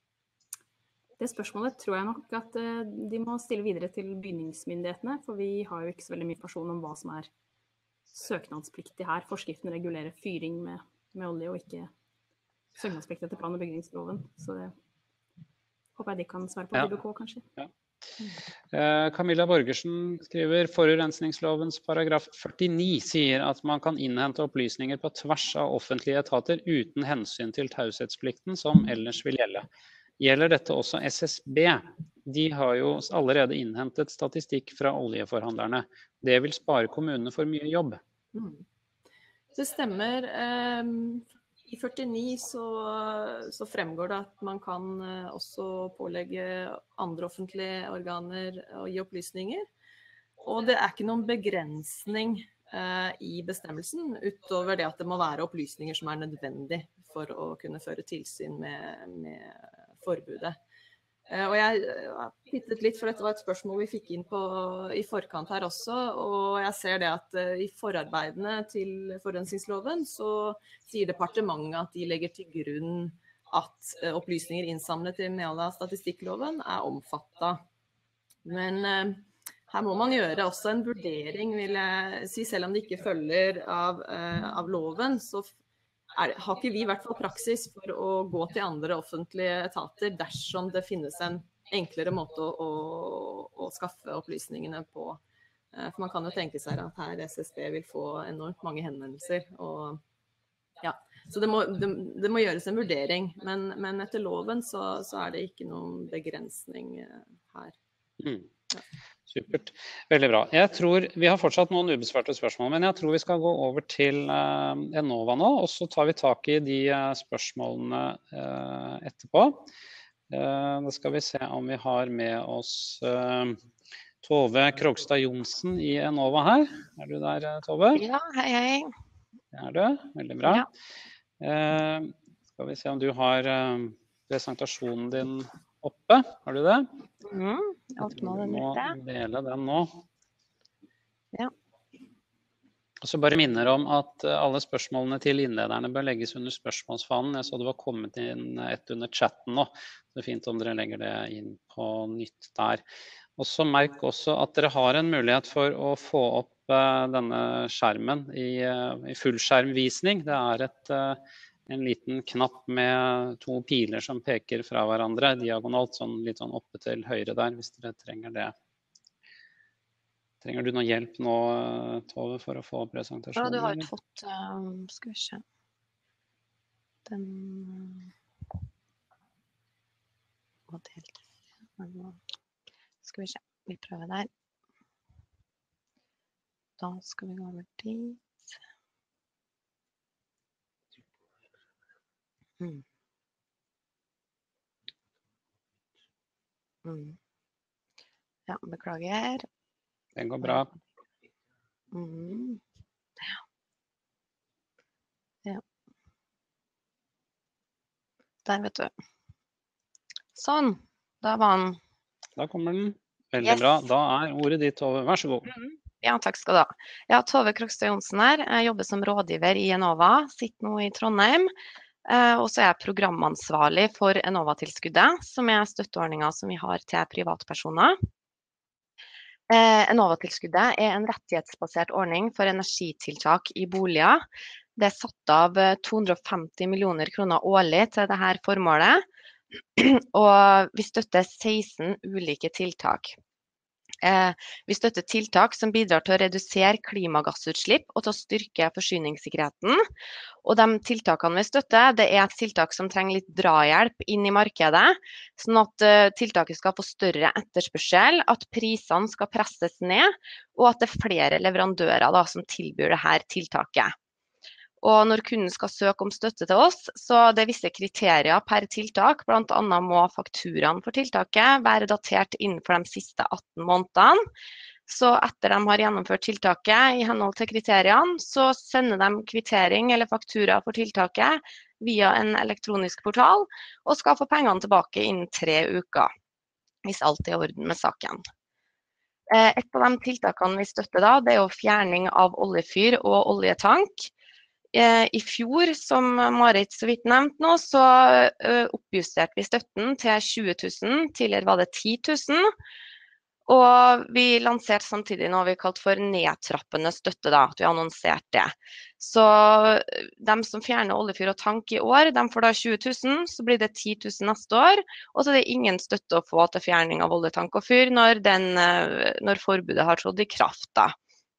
Det spørsmålet tror jeg nok at de må stille videre til bygningsmyndighetene, for vi har jo ikke så veldig mye informasjon om hva som er søknadspliktig her. Forskriften regulerer fyring med, med olje og ikke søknadsplikt etter plan- og bygningsloven. Så det håper jeg de kan svare på. Ja. D B K kanskje. Ja. Eh, Camilla Borgersen skriver forurensningslovens paragraf førtini sier at man kan innhente opplysninger på tvers av offentlige etater uten hensyn til taushetsplikten som ellers vil gjelde. Gjelder dette også S S B? De har jo allerede innhentet statistikk fra oljeforhandlerne. Det vil spare kommunene for mye jobb. Mm. Det stemmer. I førtini så, så fremgår det at man kan også pålegge andre offentlige organer å gi opplysninger. Og det er ikke noen begrensning eh, i bestemmelsen, utover det at det må være opplysninger som er nødvendig for å kunne føre tilsyn med, med forbudet. Og jeg har tittet litt, for dette var et spørsmål vi fikk inn på i forkant her også, og jeg ser det at i forarbeidene til forurensningsloven så sier departementet at de legger til grunn at opplysninger innsamlet i medhold av statistikkloven er omfattet. Men her må man gjøre også en vurdering, vil jeg si, selv om det ikke følger av, av loven, så Er, har ikke vi i hvert fall praksis for å gå til andre offentlige etater dersom det finnes en enklere måte å, å, å skaffe opplysningene på. For man kan jo tenke seg at her S S B vil få enormt mange henvendelser. Og, ja. Så det må, det, det må gjøres en vurdering, men, men etter loven så, så er det ikke noen begrensning her. Mm. Ja. Supert. Veldig bra. Jeg tror, vi har fortsatt noen ubesvarte spørsmål, men jeg tror vi skal gå over til uh, Enova nå, og så tar vi tak i de uh, spørsmålene uh, etterpå. Uh, da skal vi se om vi har med oss uh, Tove Krogstad Johnsen i Enova her. Er du der, Tove? Ja, hei, hei. Det er du. Veldig bra. Ja. Uh, skal vi se om du har uh, presentasjonen din oppe. Har du det? Mm, åpne den litt. litt. Må dele den nå. Ja. Og så bare minner om at alle spørsmålene til innlederne bør legges under spørsmålsfanen. Jeg så det var kommet inn et under chatten nå. Det er fint om dere legger det inn på nytt der. Og så merk også at dere har en mulighet for å få opp uh, denne skjermen i, uh, i fullskjermvisning. Det er et uh, en liten knapp med to piler som peker fra hverandre, diagonalt, sånn litt sånn oppe til høyre der, hvis dere trenger det. Trenger du noe hjelp nå, Tove, for å få presentasjonen? Ja, du har jo fått, um, skal vi se, den var delt. Skal vi se, vi prøver der. Da skal vi gå over dit. Mm. Mm. Ja, beklager. Det går bra. Mm. Ja. Ja. Der, vet du. Sånn, da var den. Da kommer den. Veldig Yes. bra. Da er ordet ditt, Tove. Vær så god. Mm. Ja, takk skal du ha. Ja, Tove Krogstad Johnsen her. Jeg jobber som rådgiver i Enova. Sitter nå i Trondheim. Uh, og så er jeg programansvarlig for Enova-tilskuddet, som er støtteordningen som vi har til privatpersoner. Uh, Enova-tilskuddet er en rettighetsbasert ordning for energitiltak i boliger. Det er satt av to hundre og femti millioner kroner årlig til dette formålet, og vi støtter seksten ulike tiltak. Eh, vi støtter tiltak som bidrar til å redusere klimagassutslipp og til å styrke forsyningssikkerheten. Og de tiltakene vi støtter, det er tiltak som trenger litt drahjelp inn i markedet, sånn at uh, tiltaket skal få større etterspørsel, at prisene skal presses ned, og at det er flere leverandører da, som tilbyr dette tiltaket. Og når kunden skal søke om støtte til oss, så det er visse kriterier per tiltak. Blant annet må fakturaen for tiltaket være datert innenfor de siste atten månedene. Så etter de har gjennomført tiltaket i henhold til kriteriene, så sender de kvittering eller faktura for tiltaket via en elektronisk portal, og skal få pengene tilbake innen tre uker, hvis alt er i orden med saken. Et av de tiltakene vi støtter da, det er jo fjerning av oljefyr og oljetank. I fjor, som Marit så vidt nevnte nå, så oppjusterte vi støtten til tjue tusen, tidligere var det ti tusen. Og vi lanserte samtidig noe vi kalte for nedtrappende støtte da, at vi annonserte det. Så de som fjerner oljefyr og tank i år, de får da tjue tusen, så blir det ti tusen neste år, og så er det ingen støtte å få til fjerning av oljetank og fyr når, den, når forbudet har trådt i kraft da.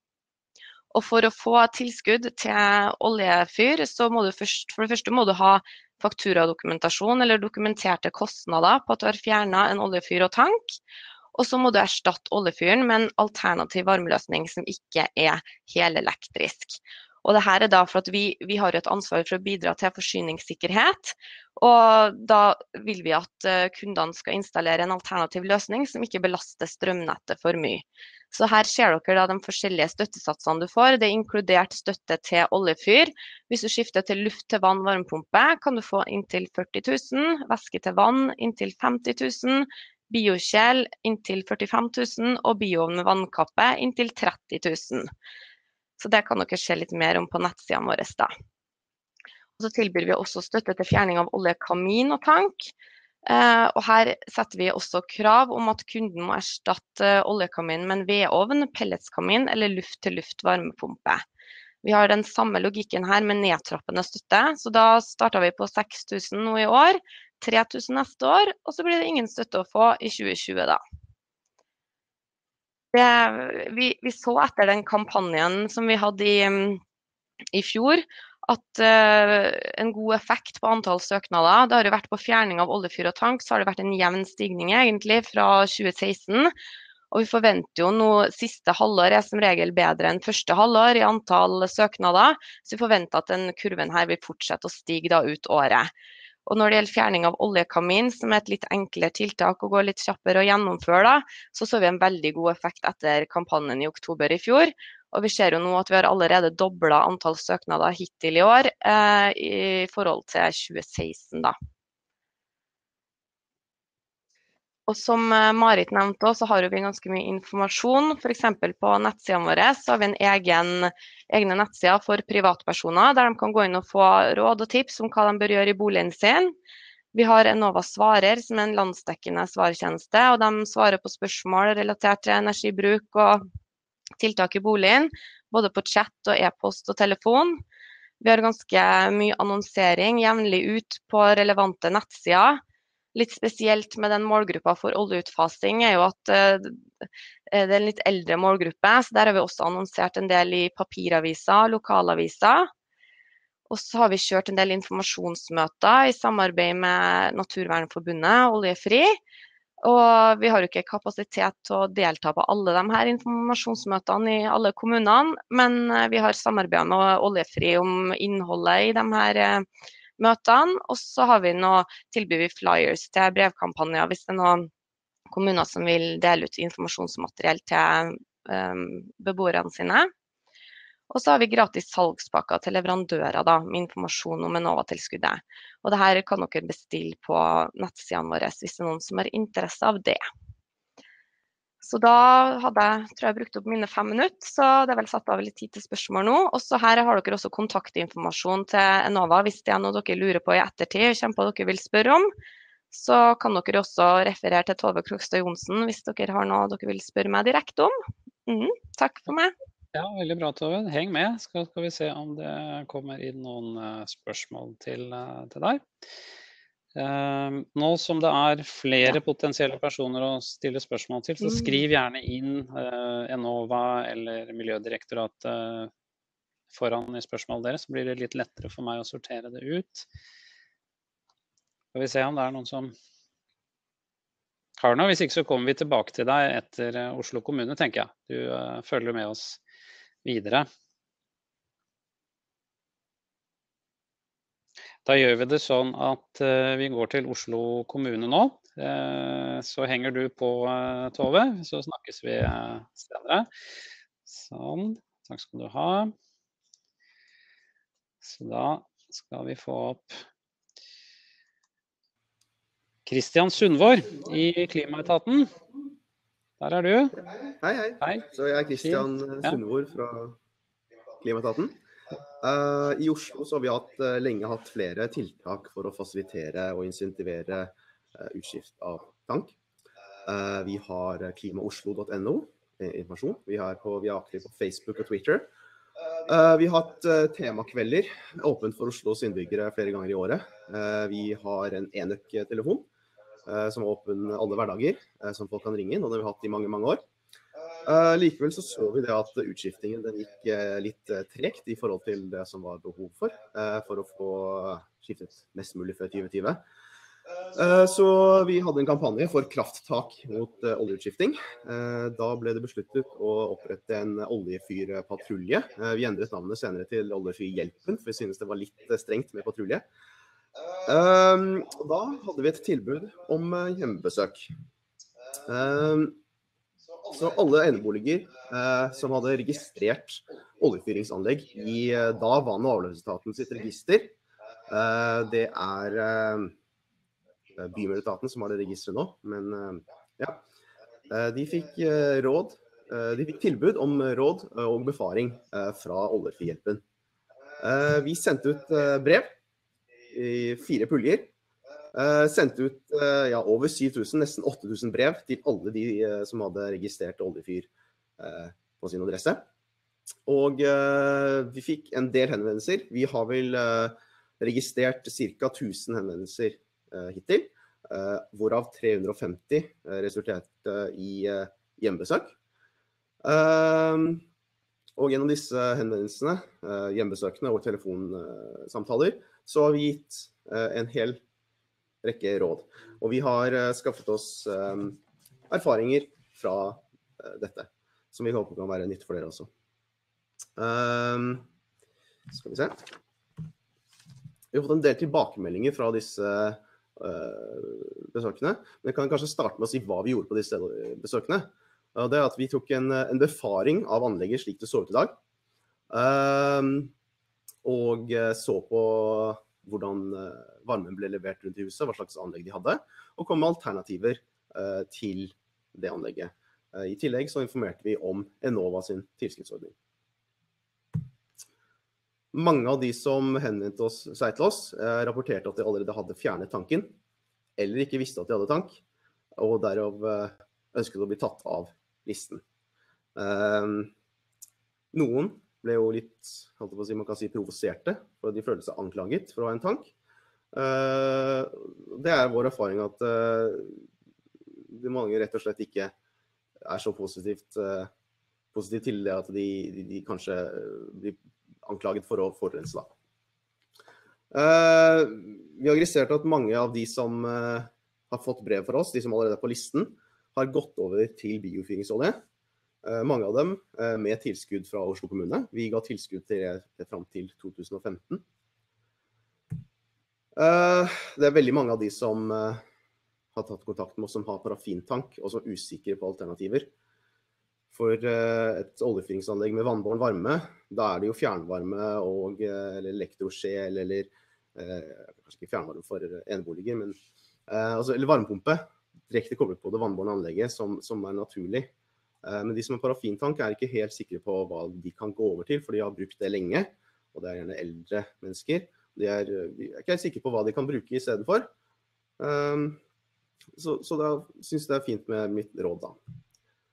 Og for å få tilskudd til oljefyr, så må du først, for det første må du ha fakturadokumentasjon eller dokumenterte kostnader på at du har fjernet en oljefyr og tank. Og så må du erstatte oljefyren med en alternativ varmeløsning som ikke er helelektrisk. Og det her er da for at vi, vi har et ansvar for å bidra til forsyningssikkerhet, og da vil vi at kundene skal installere en alternativ løsning som ikke belaster strømnettet for mye. Så her ser dere da de forskjellige støttesatsene du får. Det er inkludert støtte til oljefyr. Hvis du skifter til luft til vann varmepumpe, kan du få inntil førti tusen, væske til vann inntil femti tusen, biokjel inntil førtifem tusen og bioovn med vannkappe inntil tretti tusen. Så det kan dere se litt mer om på nettsidene våre da. Og så tilbyr vi også støtte til fjerning av olje, kamin og tank. Eh, og her setter vi også krav om at kunden må erstatte oljekamin med en vedovn, pelletskamin eller luft-til-luft varmepumpe. Vi har den samme logikken her med nedtrappende støtte, så da starter vi på seks tusen nå i år, tre tusen neste år, og så blir det ingen støtte å få i tjue tjue da. Det, vi, vi så etter den kampanjen som vi hadde i, i fjor, at uh, en god effekt på antall søknader, det har jo vært på fjerning av oljefyr og tank, så har det vært en jevn stigning egentlig fra tjue seksten, og vi forventer jo nå siste halvår er som regel bedre enn første halvår i antall søknader, så vi forventer at den kurven her vil fortsette å stige da ut året. Og når det gjelder fjerning av oljekamin, som er et litt enklere tiltak og går litt kjappere å gjennomføre da, så så vi en veldig god effekt etter kampanjen i oktober i fjor. Og vi ser jo nå at vi har allerede doblet antall søknader hittil i år eh, i forhold til tjue seksten da. Og som Marit nevnte også, så har vi ganske mye informasjon. For eksempel på nettsidene våre så har vi en egen, egne nettsider for privatpersoner, der de kan gå inn og få råd og tips om hva de bør gjøre i boligen sin. Vi har Enova Svarer, som er en landsdekkende svartjeneste, og de svarer på spørsmål relatert til energibruk og tiltak i boligen, både på chat og e-post og telefon. Vi har ganske mye annonsering jevnlig ut på relevante nettsider. Litt spesielt med den målgruppa for oljeutfasing er jo at uh, det er en litt eldre målgruppe, så der har vi også annonsert en del i papiraviser, lokalaviser. Og så har vi kjørt en del informasjonsmøter i samarbeid med Naturvernforbundet, Oljefri. Og vi har jo ikke kapasitet til å delta på alle de her informasjonsmøtene i alle kommunene, men vi har samarbeidet med Oljefri om innholdet i de her uh, møtene, og så har vi nå, tilbyr vi flyers til brevkampanjer hvis det er noen kommuner som vil dele ut informasjonsmateriell til um, beboerne sine. Og så har vi gratis salgspakker til leverandører da, med informasjon om Enova-tilskuddet. Og det her kan dere bestille på nettsidene våre hvis det er noen som har interesse av det. Så da hadde jeg, tror jeg, brukt opp mine fem minutter, så det er vel satt av litt tid til spørsmål nå. Og så her har dere også kontaktinformasjon til Enova hvis det er noe dere lurer på i ettertid, og kommer på dere vil spørre om. Så kan dere også referere til Tove Krogstad Johnsen hvis dere har noe dere vil spørre meg direkte om. Mm, takk for meg. Ja, veldig bra, Tove. Heng med, skal, skal vi se om det kommer inn noen uh, spørsmål til, uh, til deg. Nå som det er flere potensielle personer å stille spørsmål til, så skriv gjerne inn Enova eller Miljødirektoratet foran i spørsmålet deres, så blir det litt lettere for meg å sortere det ut. Skal vi se om det er noen som har noe. Hvis ikke så kommer vi tilbake til deg etter Oslo kommune, tenker jeg. Du følger med oss videre. Da gjør vi det sånn at vi går til Oslo kommune nå. Så henger du på, Tove, så snakkes vi senere. Sånn, takk skal du ha. Så da skal vi få opp Kristian Sundvår i Klimaetaten. Der er du. Hei, hei. hei. Så jeg er Kristian Sundvår fra Klimaetaten. Uh, I Oslo så har vi hatt, uh, lenge hatt flere tiltak for å fasilitere og insentivere uh, utskift av tank. Uh, vi har klimaoslo punktum no informasjon. Vi, på, vi er aktive på Facebook og Twitter. Uh, vi har hatt uh, temakvelder åpent for Oslos innbyggere flere ganger i året. Uh, vi har en enøk-telefon uh, som er åpen alle hverdager, uh, som folk kan ringe inn, og det har vi hatt i mange, mange år. Uh, likevel så så vi det at utskiftingen den gikk uh, litt uh, tregt i forhold til det som var behov for, uh, for å få skiftet mest mulig før tjue tjue. Uh, så vi hadde en kampanje for krafttak mot uh, oljeutskifting. Uh, da ble det besluttet å opprette en oljefyrpatrulje. Uh, vi endret navnet senere til Oljefyrhjelpen, for vi synes det var litt uh, strengt med patrulje. Uh, da hadde vi et tilbud om uh, hjemmebesøk. Uh, Så alle eneboliger eh, som hadde registrert oljefyringsanlegg i eh, da vann- og avløpsetaten sitt register, eh, det er eh, Bymiljøetaten som har det registeret nå, men eh, ja, eh, de fikk eh, råd, eh, de fikk tilbud om råd og befaring eh, fra Oljefyrhjelpen. Eh, vi sendte ut eh, brev i fire puljer. Uh, sendte ut uh, ja, over syv tusen, nesten åtte tusen brev til alle de uh, som hadde registrert oljefyr uh, på sin adresse. Og uh, vi fikk en del henvendelser. Vi har vel uh, registrert ca. tusen henvendelser uh, hittil, uh, hvorav tre hundre og femti uh, resulterte i uh, hjemmebesøk. Uh, og gjennom disse henvendelsene, uh, hjemmebesøkene og telefonsamtaler, så har vi gitt uh, en hel rekke råd. Og vi har uh, skaffet oss um, erfaringer fra uh, dette, som vi håper kan være nytt for dere også. Um, skal vi se. Vi har fått en del tilbakemeldinger fra disse uh, besøkene, men jeg kan kanskje starte med å si hva vi gjorde på disse besøkene. Uh, det er at vi tok en, en befaring av anlegget slik det så ut i dag, um, og uh, så på hvordan varmen ble levert rundt i huset, hva slags anlegg de hadde, og kom med alternativer uh, til det anlegget. Uh, I tillegg så informerte vi om Enova sin tilskuddsordning. Mange av de som henvendte oss, seg til oss, uh, rapporterte at de allerede hadde fjernet tanken, eller ikke visste at de hadde tank, og derav uh, ønsket å bli tatt av listen. Uh, noen ble jo litt, holdt på å si, man kan si provoserte, for de følte seg anklaget for å ha en tank. Uh, det er vår erfaring at uh, de mange rett og slett ikke er så positivt, uh, positivt til det at de, de, de kanskje blir anklaget for å forurense da. Uh, vi har registrert at mange av de som uh, har fått brev for oss, de som allerede er på listen, har gått over til biofyringsolje. Uh, mange av dem uh, med tilskudd fra Oslo kommune. Vi ga tilskudd til det frem til to tusen og femten. Uh, det er veldig mange av de som uh, har tatt kontakt med oss som har parafintank og som er usikre på alternativer. For uh, et oljefyringsanlegg med vannbåren varme, da er det jo fjernvarme og, uh, eller elektrosjel, eller uh, kanskje ikke fjernvarme for eneboliger, men uh, altså, eller varmepumpe, direkte koblet på det vannbårne anlegget som, som er naturlig. Men de som har parafintank er ikke helt sikre på hva de kan gå over til, for de har brukt det lenge, og det er gjerne eldre mennesker. De er, de er ikke helt sikre på hva de kan bruke i stedet for. Um, så, så da synes jeg det er fint med mitt råd da.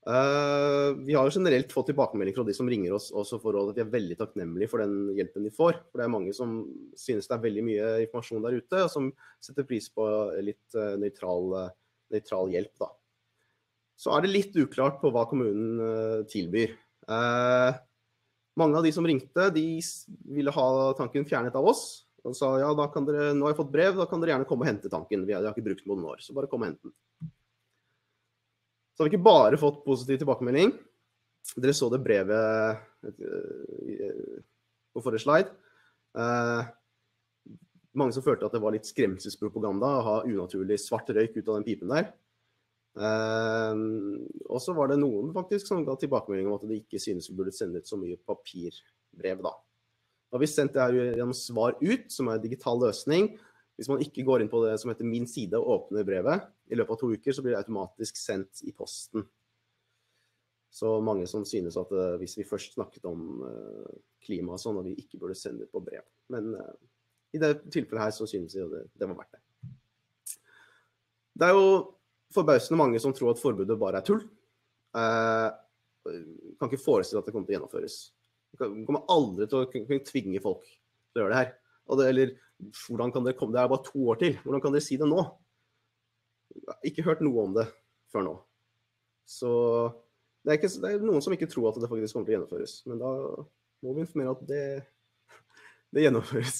Uh, vi har jo generelt fått tilbakemelding fra de som ringer oss også for at vi er veldig takknemlige for den hjelpen de får. For det er mange som synes det er veldig mye informasjon der ute, og som setter pris på litt uh, nøytral, uh, nøytral hjelp da. Så er det litt uklart på hva kommunen uh, tilbyr. Uh, mange av de som ringte, de ville ha tanken fjernet av oss, og sa ja, da kan dere, nå har jeg fått brev, da kan dere gjerne komme og hente tanken. Vi har, de har ikke brukt den på noen år, så bare kom og hente den. Så har vi ikke bare fått positiv tilbakemelding. Dere så det brevet på forrige slide. Eh, mange som følte at det var litt skremselspropaganda å ha unaturlig svart røyk ut av den pipen der. Eh, og så var det noen faktisk som ga tilbakemelding om at de ikke synes vi burde sende ut så mye papirbrev da. Da har vi sendt det her gjennom svar ut, som er en digital løsning. Hvis man ikke går inn på det som heter min side og åpner brevet, i løpet av to uker så blir det automatisk sendt i posten. Så mange som synes at uh, hvis vi først snakket om uh, klima og sånn, at vi ikke burde sende det på brev. Men uh, i det tilfellet her så synes jeg det, det var verdt det. Det er jo forbausende mange som tror at forbudet bare er tull. Uh, kan ikke forestille at det kommer til å gjennomføres. Vi kommer aldri til å kunne tvinge folk til å gjøre det her. Og det, eller, hvordan kan dere komme? Det er bare to år til. Hvordan kan dere si det nå? Jeg har ikke hørt noe om det før nå. Så det er, ikke, det er noen som ikke tror at det faktisk kommer til å gjennomføres. Men da må vi informere at det, det gjennomføres.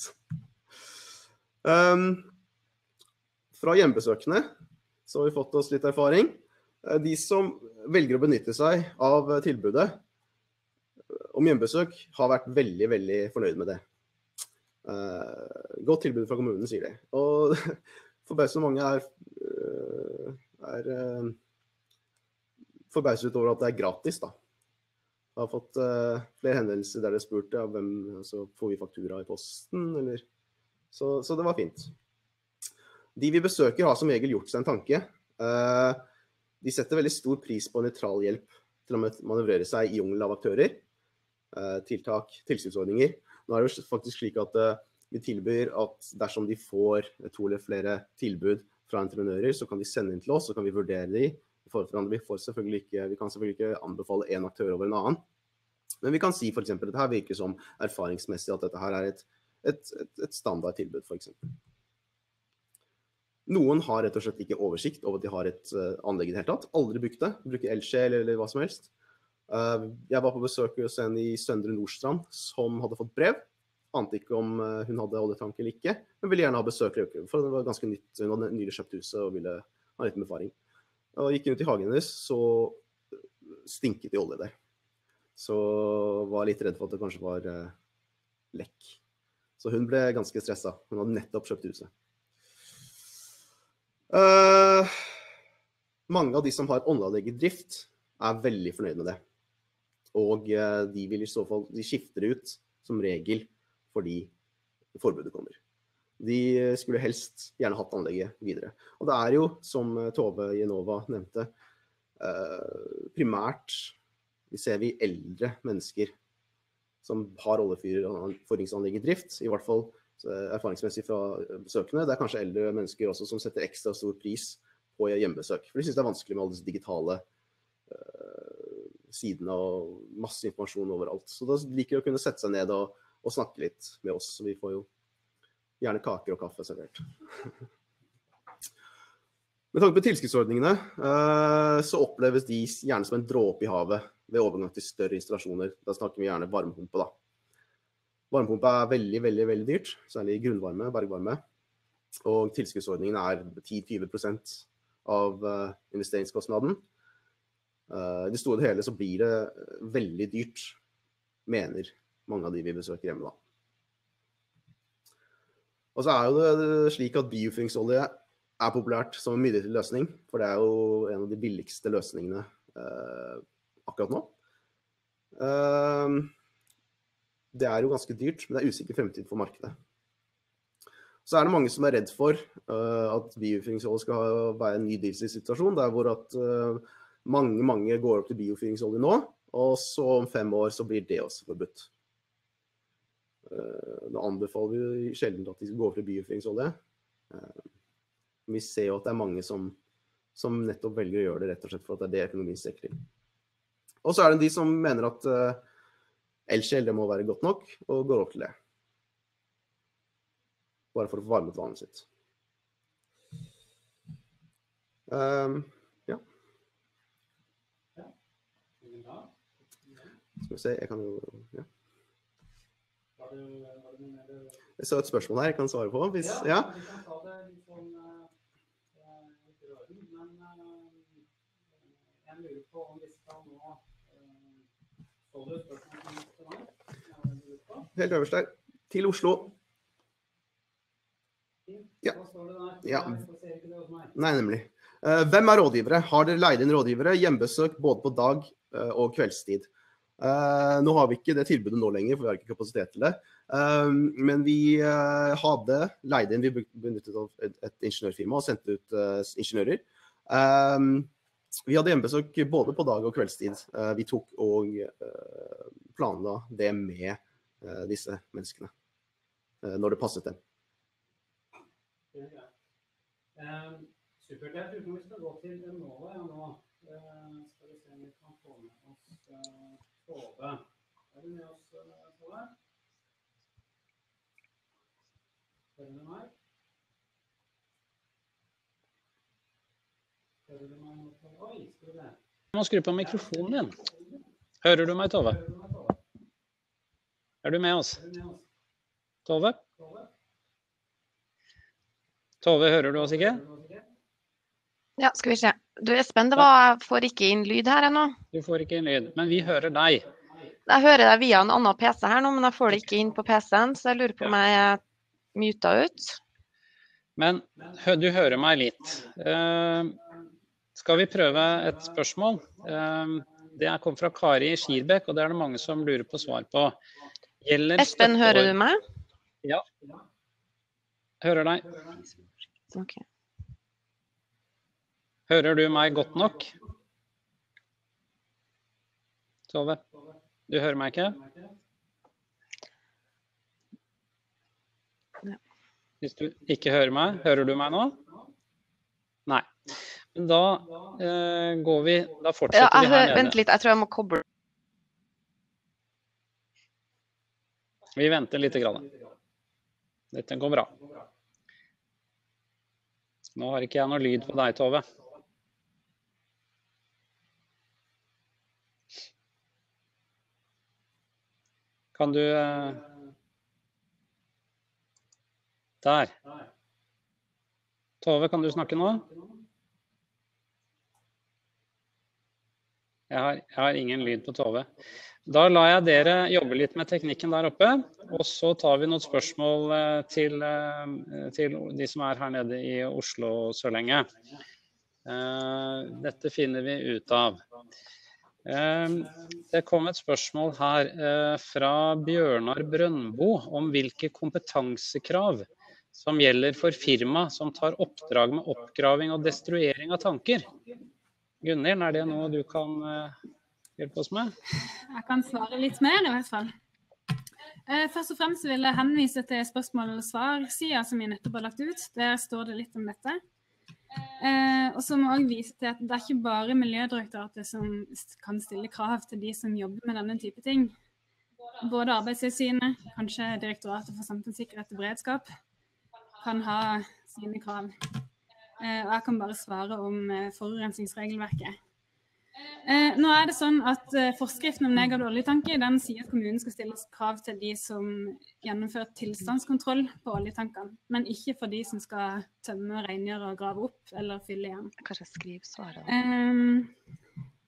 Um, fra hjemmebesøkene så har vi fått oss litt erfaring. De som velger å benytte seg av tilbudet om hjemmebesøk har vært veldig, veldig fornøyd med det. Uh, godt tilbud fra kommunen, sier det. Og forbausende mange er, uh, er uh, forbauset over at det er gratis da. Jeg har fått uh, flere henvendelser der det spurte av hvem, så får vi faktura i posten, eller så, så det var fint. De vi besøker har som regel gjort seg en tanke. Uh, de setter veldig stor pris på nøytral hjelp til å manøvrere seg i jungel av aktører, uh, tiltak, tilskuddsordninger. Nå er det jo faktisk slik at uh, vi tilbyr at dersom de får to eller flere tilbud fra entreprenører, så kan de sende inn til oss, så kan vi vurdere de i forhold til andre. Vi, får selvfølgelig ikke, vi kan selvfølgelig ikke anbefale en aktør over en annen. Men vi kan si for eksempel at dette virker som erfaringsmessig at dette her er et, et, et, et standardtilbud for eksempel. Noen har rett og slett ikke oversikt over at de har et uh, anlegg i det hele tatt. Aldri brukt det, bruker elskjel eller, eller hva som helst. Uh, jeg var på besøk hos en i Søndre Nordstrand som hadde fått brev. Ante ikke om uh, hun hadde oljetank eller ikke, men ville gjerne ha besøk, for det var ganske nytt. Hun hadde nylig kjøpt huset og ville ha litt befaring. Og gikk ut i hagen hennes, så stinket det olje der. Så var litt redd for at det kanskje var uh, lekk. Så hun ble ganske stresset. Hun hadde nettopp kjøpt huset. Uh, mange av de som har åndeanlegg i drift er veldig fornøyd med det. Og uh, de vil i så fall, de skifter ut som regel fordi forbudet kommer. De skulle helst gjerne hatt anlegget videre. Og det er jo, som Tove i Enova nevnte, uh, primært, vi ser vi eldre mennesker som har oljefyringsanlegg i drift, i hvert fall erfaringsmessig fra besøkende. Det er kanskje eldre mennesker også som setter ekstra stor pris på hjemmebesøk. For de synes det er vanskelig med alle disse digitale uh, sidene og masse informasjon overalt. Så da liker de å kunne sette seg ned og, og snakke litt med oss. Så vi får jo gjerne kaker og kaffe servert. Med tanke på tilskuddsordningene, uh, så oppleves de gjerne som en dråpe i havet ved overgang til større installasjoner. Da snakker vi gjerne varmepumpe da. Varmepumpe er veldig, veldig, veldig dyrt, særlig grunnvarme, bergvarme. Og tilskuddsordningen er ti til tjue prosent av uh, investeringskostnaden. Uh, I det store og hele så blir det veldig dyrt, mener mange av de vi besøker hjemme da. Og så er jo det slik at biofyringsolje er populært som en midlertidig løsning, for det er jo en av de billigste løsningene uh, akkurat nå. Uh, Det er jo ganske dyrt, men det er usikker fremtid for markedet. Så er det mange som er redd for uh, at biofyringsolje skal være en ny dieselsituasjon, der hvor at uh, mange, mange går opp til biofyringsolje nå, og så om fem år så blir det også forbudt. Uh, da anbefaler vi sjelden at de skal gå opp til biofyringsolje. Uh, vi ser jo at det er mange som, som nettopp velger å gjøre det rett og slett for at det er det økonomien strekker til. Og så er det de som mener at uh, elskjell det må være godt nok, og går opp til det. Bare for å få varmet vannet sitt. Um, ja. Skal vi se, jeg kan jo... Ja. Jeg så et spørsmål her jeg kan svare på. Hvis, ja. Helt øverst der. Til Oslo. Ja. Ja. Nei, nemlig. Uh, hvem er rådgivere? Har dere leid inn rådgivere? Hjembesøk både på dag uh, og kveldstid. Uh, nå har vi ikke det tilbudet nå lenger, for vi har ikke kapasitet til det. Uh, men vi uh, hadde leid inn, vi benyttet av et, et ingeniørfirma og sendte ut uh, ingeniører. Uh, vi hadde hjembesøk både på dag og kveldstid. Uh, vi tok og uh, planla det med uh, disse menneskene, uh, når det passet dem. Uh, supert. Jeg tror vi skal gå til Enova ja, nå. Uh, skal vi se om vi kan få med oss uh, Tove. Er du med oss, uh, Tove? Hører du meg? Hører du meg nå, Tove? Oi, skal du det? Jeg må skru på mikrofonen din. Hører du meg, Tove? Er du med oss? Tove? Tove, hører du oss ikke? Ja, skal vi se. Du Espen, det var, jeg får ikke inn lyd her ennå. Du får ikke inn lyd, men vi hører deg. Jeg hører deg via en annen P C her nå, men jeg får det ikke inn på P C-en, så jeg lurer på om jeg er mutet ut. Men du hører meg litt. Uh, skal vi prøve et spørsmål? Uh, det er kommet fra Kari Skirbekk, og det er det mange som lurer på svar på. Gjelder Espen, hører du meg? Ja. Hører deg. Ok. Hører du meg godt nok? Tove, du hører meg ikke? Hvis du ikke hører meg, hører du meg nå? Nei. Men da eh, går vi, da fortsetter ja, vi her nede. Vent litt, jeg tror jeg må koble. Vi venter litt grann. Dette går bra. Nå har ikke jeg noe lyd på deg, Tove. Kan du... Der. Tove, kan du snakke nå? Jeg har, jeg har ingen lyd på Tove. Da lar jeg dere jobbe litt med teknikken der oppe, og så tar vi noen spørsmål til, til de som er her nede i Oslo så lenge. Dette finner vi ut av. Det kom et spørsmål her fra Bjørnar Brøndbo om hvilke kompetansekrav som gjelder for firma som tar oppdrag med oppgraving og destruering av tanker. Gunnhild, er det noe du kan hjelpe oss med? Jeg kan svare litt mer i hvert fall. Først og fremst vil jeg henvise til spørsmål- og svar-siden som jeg nettopp har lagt ut. Der står det litt om dette. Eh, og så må jeg også vise til at det er ikke bare Miljødirektoratet som kan stille krav til de som jobber med denne type ting. Både Arbeidstilsynet, kanskje Direktoratet for samfunnssikkerhet og beredskap, kan ha sine krav. Eh, og jeg kan bare svare om eh, forurensningsregelverket. Eh, nå er det sånn at eh, forskriften om negativ oljetanker, den sier at kommunen skal stille krav til de som gjennomfører tilstandskontroll på oljetankene, men ikke for de som skal tømme, rengjøre og grave opp eller fylle igjen. Kanskje skriv svaret. Um,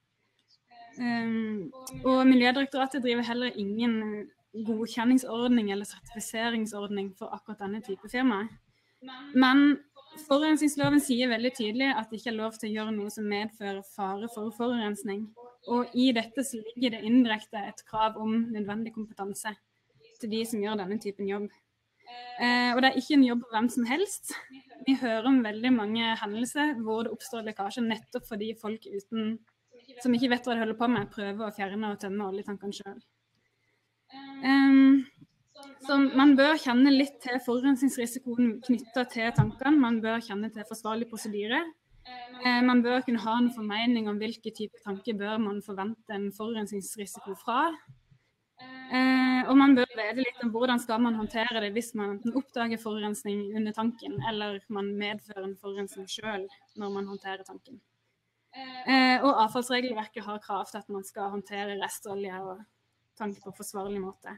um, og Miljødirektoratet driver heller ingen godkjenningsordning eller sertifiseringsordning for akkurat denne type firma. Men forurensningsloven sier veldig tydelig at det ikke er lov til å gjøre noe som medfører fare for forurensning. Og i dette så ligger det indirekte et krav om nødvendig kompetanse til de som gjør denne typen jobb. Eh, og det er ikke en jobb på hvem som helst. Vi hører om veldig mange hendelser hvor det oppstår lekkasjer nettopp fordi folk uten, som ikke vet hva de holder på med, prøver å fjerne og tømme oljetankene selv. Um, Så man bør kjenne litt til forurensningsrisikoen knyttet til tankene, man bør kjenne til forsvarlig prosedyre, Eh, man bør kunne ha en formening om hvilke typer tanker bør man forvente en forurensningsrisiko fra. Eh, og man bør vite litt om hvordan skal man håndtere det hvis man oppdager forurensning under tanken, eller man medfører en forurensning selv når man håndterer tanken. Eh, og avfallsregelverket har krav til at man skal håndtere restolje og tank på forsvarlig måte.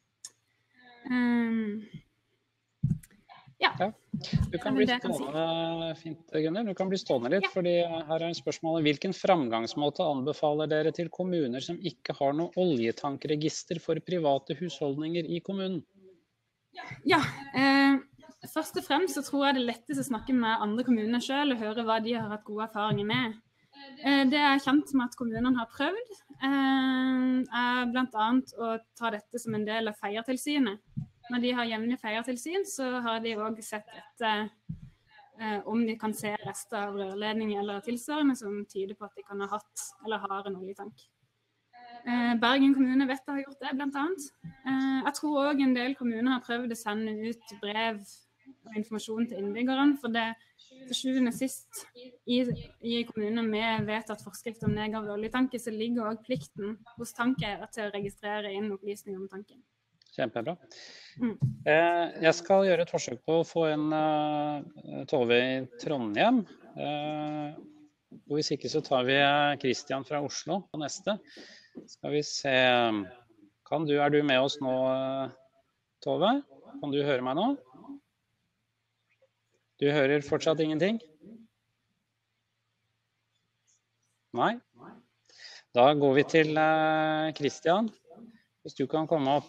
Um, ja. ja. Du kan bli stående, fint, Gunnhild. Du kan bli stående litt, ja. Fordi her er en spørsmål. Hvilken framgangsmåte anbefaler dere til kommuner som ikke har noe oljetankregister for private husholdninger i kommunen? Ja, eh, først og fremst så tror jeg det er lettest å snakke med andre kommuner selv og høre hva de har hatt gode erfaringer med. Eh, det er kjent med at kommunene har prøvd, eh, er blant annet å ta dette som en del av feiertilsynet. Når de har jevnlig feiertilsyn, så har de også sett etter eh, om de kan se rester av rørledning eller tilsvarende som tyder på at de kan ha hatt eller har en oljetank. Eh, Bergen kommune vet jeg har gjort det, blant annet. Eh, jeg tror også en del kommuner har prøvd å sende ut brev og informasjon til innbyggerne, for det til sjuende sist i, i kommuner med vedtatt forskrift om nedgravd oljetanke, så ligger også plikten hos tankeier til å registrere inn opplysninger om tanken. Kjempebra. Mm. Jeg skal gjøre et forsøk på å få en uh, Tove i Trondheim. Uh, og hvis ikke så tar vi Christian fra Oslo på neste. Skal vi se. Kan du, er du med oss nå, Tove? Kan du høre meg nå? Du hører fortsatt ingenting? Nei? Da går vi til uh, Christian. Hvis du kan komme opp.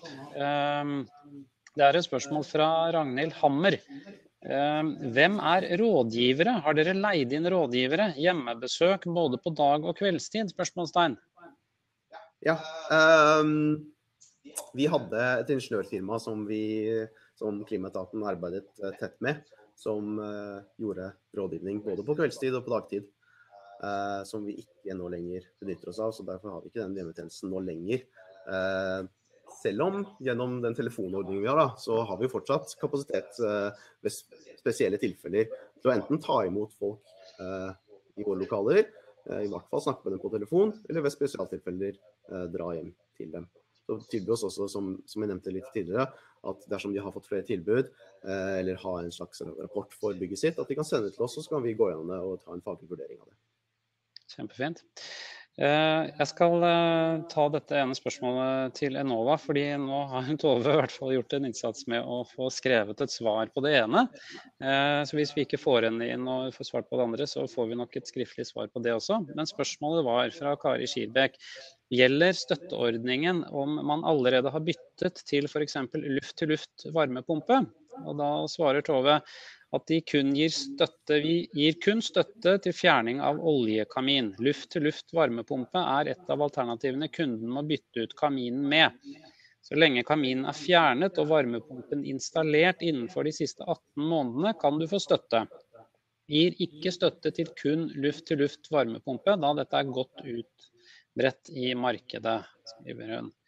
Det er et spørsmål fra Ragnhild Hammer. Hvem er rådgivere? Har dere leid inn rådgivere? Hjemmebesøk både på dag- og kveldstid? Spørsmålstegn. Ja, um, vi hadde et ingeniørfirma som, vi, som Klimaetaten arbeidet tett med, som uh, gjorde rådgivning både på kveldstid og på dagtid. Uh, som vi ikke nå lenger benytter oss av, så derfor har vi ikke den hjemmetjenesten nå lenger. Uh, selv om gjennom den telefonordningen vi har da, så har vi fortsatt kapasitet uh, ved spesielle tilfeller til å enten ta imot folk uh, i våre lokaler, uh, i hvert fall snakke med dem på telefon, eller ved spesialtilfeller uh, dra hjem til dem. Så tilbyr oss også, som, som jeg nevnte litt tidligere, at dersom de har fått flere tilbud, uh, eller har en slags rapport for bygget sitt, at de kan sende det til oss, og så kan vi gå gjennom det og ta en faglig vurdering av det. Kjempefint. Jeg skal ta dette ene spørsmålet til Enova, fordi nå har Tove i hvert fall gjort en innsats med å få skrevet et svar på det ene. Så hvis vi ikke får henne inn og får svart på det andre, så får vi nok et skriftlig svar på det også. Men spørsmålet var fra Kari Skirbekk. Gjelder støtteordningen om man allerede har byttet til for eksempel luft-til-luft varmepumpe? Og da svarer Tove at de kun gir støtte, vi gir kun støtte til fjerning av oljekamin. Luft-til-luft varmepumpe er et av alternativene kunden må bytte ut kaminen med. Så lenge kaminen er fjernet og varmepumpen installert innenfor de siste atten månedene, kan du få støtte. Gir ikke støtte til kun luft-til-luft varmepumpe, da dette er godt utbredt i markedet, skriver hun.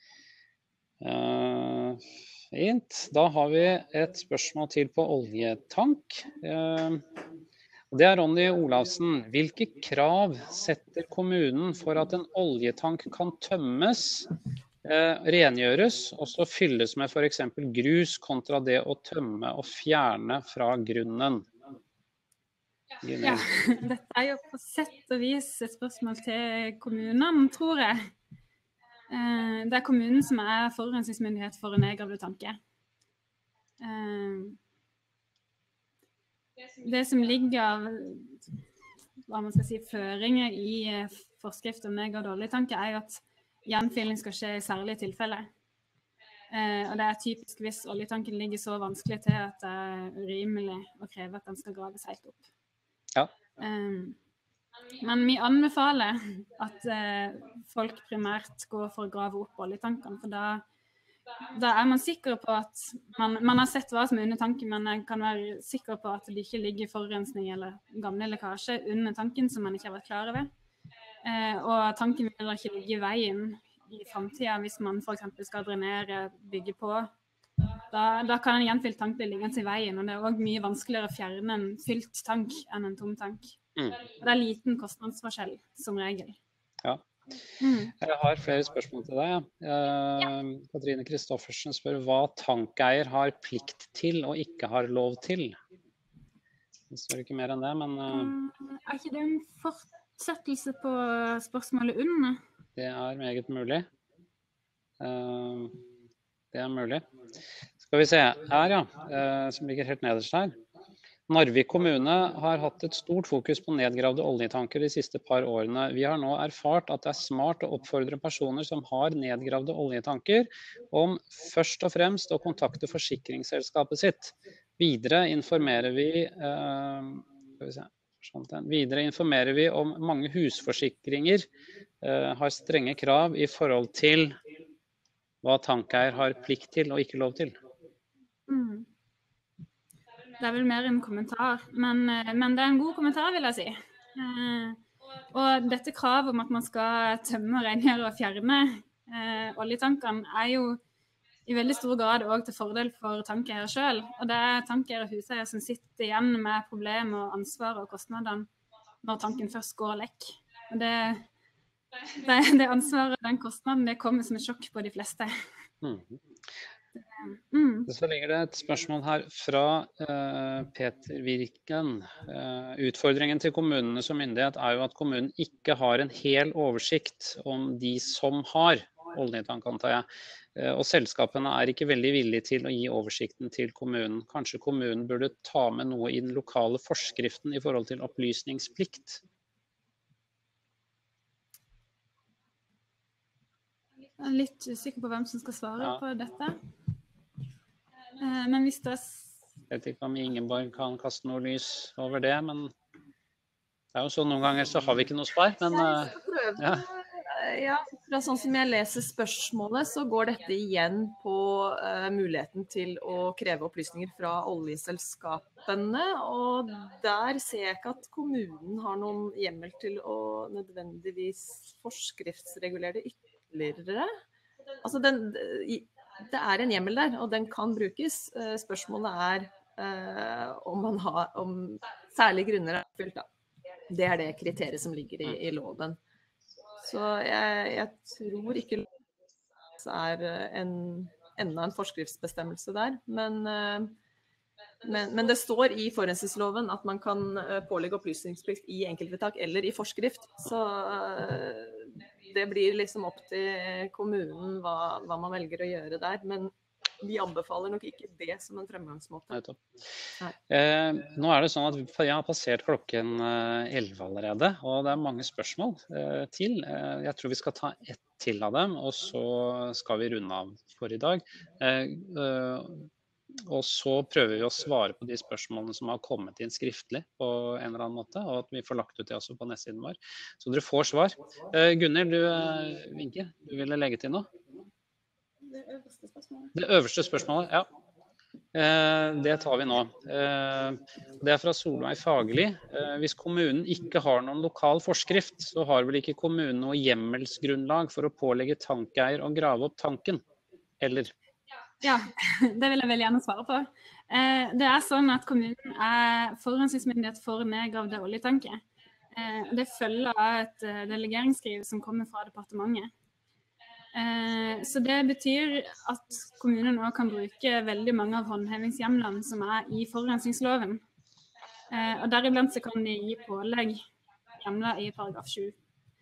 Uh, Fint. Da har vi et spørsmål til på oljetank. Det er Ronny Olavsen. Hvilke krav setter kommunen for at en oljetank kan tømmes, rengjøres, og så fylles med for eksempel grus kontra det å tømme og fjerne fra grunnen? Ja, dette er jo på sett og vis et spørsmål til kommunen, tror jeg. Det er kommunen som er forurensningsmyndighet for en nedgravd tanke. Det som ligger av hva man skal si, føringer i forskrift om nedgravd oljetanke er jo at gjenfylling skal skje i særlige tilfeller. Og det er typisk hvis oljetanken ligger så vanskelig til at det er urimelig å kreve at den skal graves helt opp. Ja. Men vi anbefaler at eh, folk primært går for å grave opp oljetankene, for da, da er man sikker på at man, man har sett hva som er under tanken, men man kan være sikker på at det ikke ligger forurensning eller gamle lekkasje under tanken som man ikke har vært klar over. Eh, og tanken vil ikke ligge i veien i fremtiden hvis man for eksempel skal drenere, bygge på. Da, da kan en gjenfylt tank bli liggende i veien, og det er også mye vanskeligere å fjerne en fylt tank enn en tom tank. Mm. Det er liten kostnadsforskjell, som regel. Ja. Mm. Jeg har flere spørsmål til deg. Eh, ja. Katrine Kristoffersen spør hva tankeier har plikt til og ikke har lov til. Det står ikke mer enn det, men... Uh, er ikke det en fortsettelse på spørsmålet under? Det er meget mulig. Uh, det er mulig. Skal vi se, her ja, uh, som ligger helt nederst her. Narvik kommune har hatt et stort fokus på nedgravde oljetanker de siste par årene. Vi har nå erfart at det er smart å oppfordre personer som har nedgravde oljetanker om først og fremst å kontakte forsikringsselskapet sitt. Videre informerer vi, uh, skal vi se, videre informerer vi om mange husforsikringer uh, har strenge krav i forhold til hva tankeier har plikt til og ikke lov til. Mm. Det er vel mer en kommentar, men, men det er en god kommentar, vil jeg si. Eh, og dette kravet om at man skal tømme, rengjøre og fjerne eh, oljetankene er jo i veldig stor grad også til fordel for tankeier selv. Og det er tankeier og huseier som sitter igjen med problemer og ansvar og kostnadene når tanken først går lekk. Og det, det, det ansvaret og den kostnaden, det kommer som et sjokk på de fleste. Mm. Mm. Så ligger det et spørsmål her fra uh, Peter Virken. Uh, utfordringen til kommunene som myndighet er jo at kommunen ikke har en hel oversikt om de som har oljetank, antar jeg. Uh, og selskapene er ikke veldig villige til å gi oversikten til kommunen. Kanskje kommunen burde ta med noe i den lokale forskriften i forhold til opplysningsplikt? Jeg er litt usikker på hvem som skal svare ja. på dette. Men hvis det er... Jeg vet ikke om Ingeborg kan kaste noe lys over det, men det er jo sånn noen ganger så har vi ikke noe svar, men... Jeg skal prøve. Ja. Ja, fra sånn som jeg leser spørsmålet, så går dette igjen på uh, muligheten til å kreve opplysninger fra oljeselskapene, og der ser jeg ikke at kommunen har noen hjemmel til å nødvendigvis forskriftsregulere det ytterligere. Altså, den... Det er en hjemmel der, og den kan brukes. Spørsmålet er uh, om man har om særlige grunner er oppfylt. Det er det kriteriet som ligger i, i loven. Så jeg, jeg tror ikke det er en, enda en forskriftsbestemmelse der, men, uh, men, men det står i forurensningsloven at man kan pålegge opplysningsplikt i enkeltvedtak eller i forskrift. Så uh, det blir liksom opp til kommunen hva, hva man velger å gjøre der, men vi anbefaler nok ikke det som en fremgangsmåte. Eh, nå er det sånn at jeg har passert klokken elleve allerede, og det er mange spørsmål eh, til. Eh, jeg tror vi skal ta ett til av dem, og så skal vi runde av for i dag. Eh, eh, Og så prøver vi å svare på de spørsmålene som har kommet inn skriftlig på en eller annen måte, og at vi får lagt ut det også på nettsiden vår. Så dere får svar. Uh, Gunnhild, du, uh, Vinke, du ville legge til noe? Det øverste spørsmålet. Det øverste spørsmålet, ja. Uh, det tar vi nå. Uh, det er fra Solveig Fagerli. Uh, hvis kommunen ikke har noen lokal forskrift, så har vel ikke kommunen noe hjemmelsgrunnlag for å pålegge tankeier å grave opp tanken, eller? Ja, det vil jeg veldig gjerne svare på. Eh, det er sånn at kommunen er forurensningsmyndighet for nedgravde oljetanker. Eh, det følger av et uh, delegeringsskriv som kommer fra departementet. Eh, så det betyr at kommunen også kan bruke veldig mange av håndhevingshjemlene som er i forurensningsloven. Eh, og deriblant så kan de gi pålegg hjemler i paragraf sju.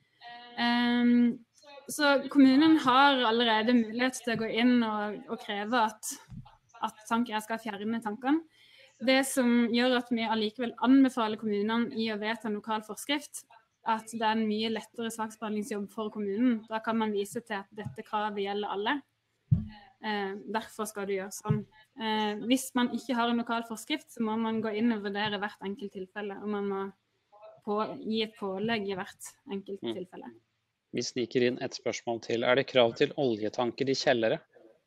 Eh, Så kommunen har allerede mulighet til å gå inn og, og kreve at, at tankeier skal fjerne tankene. Det som gjør at vi allikevel anbefaler kommunene i å vedta en lokal forskrift, at det er en mye lettere saksbehandlingsjobb for kommunen. Da kan man vise til at dette kravet gjelder alle. Eh, derfor skal du gjøre sånn. Eh, hvis man ikke har en lokal forskrift, så må man gå inn og vurdere hvert enkelt tilfelle, og man må på, gi et pålegg i hvert enkelt tilfelle. Vi sniker inn et spørsmål til. Er det krav til oljetanker i kjellere?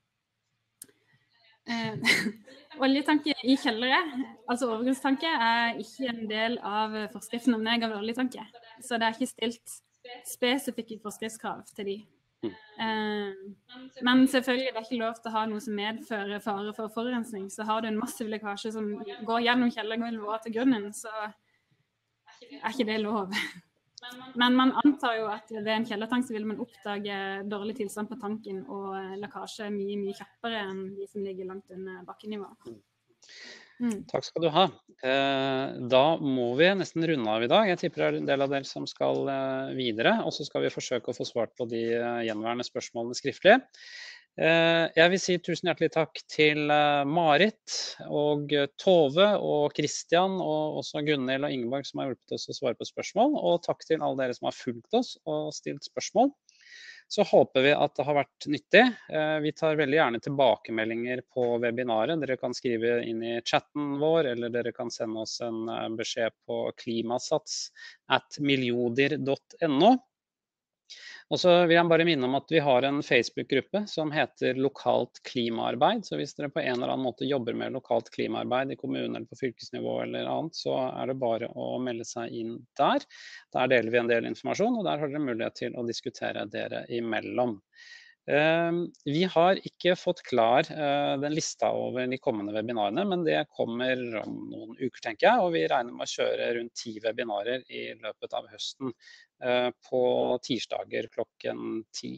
Eh, oljetanker i kjellere, altså overgangstanker, er ikke en del av forskriften om nedgravde oljetanker. Så det er ikke stilt spesifikke forskriftskrav til de. Mm. Eh, men selvfølgelig er det ikke lov til å ha noe som medfører fare for forurensning. Så har du en massiv lekkasje som går gjennom kjellergulvet og til grunnen, så er ikke det lov. Men man antar jo at ved en kjellertank så vil man oppdage dårlig tilstand på tanken og lekkasje mye, mye kjappere enn de som ligger langt under bakkenivå. Mm. Takk skal du ha. Da må vi nesten runde av i dag. Jeg tipper det er en del av dere som skal videre, og så skal vi forsøke å få svart på de gjenværende spørsmålene skriftlig. Jeg vil si tusen hjertelig takk til Marit og Tove og Christian og også Gunnhild og Ingeborg som har hjulpet oss å svare på spørsmål, og takk til alle dere som har fulgt oss og stilt spørsmål. Så håper vi at det har vært nyttig. Vi tar veldig gjerne tilbakemeldinger på webinaret. Dere kan skrive inn i chatten vår, eller dere kan sende oss en beskjed på klimasats at miljodir punktum no. Og så vil jeg bare minne om at vi har en Facebook-gruppe som heter Lokalt klimaarbeid. Så hvis dere på en eller annen måte jobber med lokalt klimaarbeid i kommunen eller på fylkesnivå eller annet, så er det bare å melde seg inn der. Der deler vi en del informasjon, og der har dere mulighet til å diskutere dere imellom. Vi har ikke fått klar den lista over de kommende webinarene, men det kommer om noen uker, tenker jeg, og vi regner med å kjøre rundt ti webinarer i løpet av høsten på tirsdager klokken ti.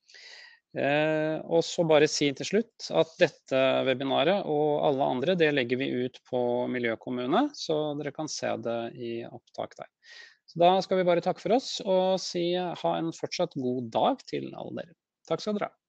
Og så bare si til slutt at dette webinaret og alle andre, det legger vi ut på Miljøkommune, så dere kan se det i opptak der. Så da skal vi bare takke for oss og si ha en fortsatt god dag til alle dere. Takk skal dere ha.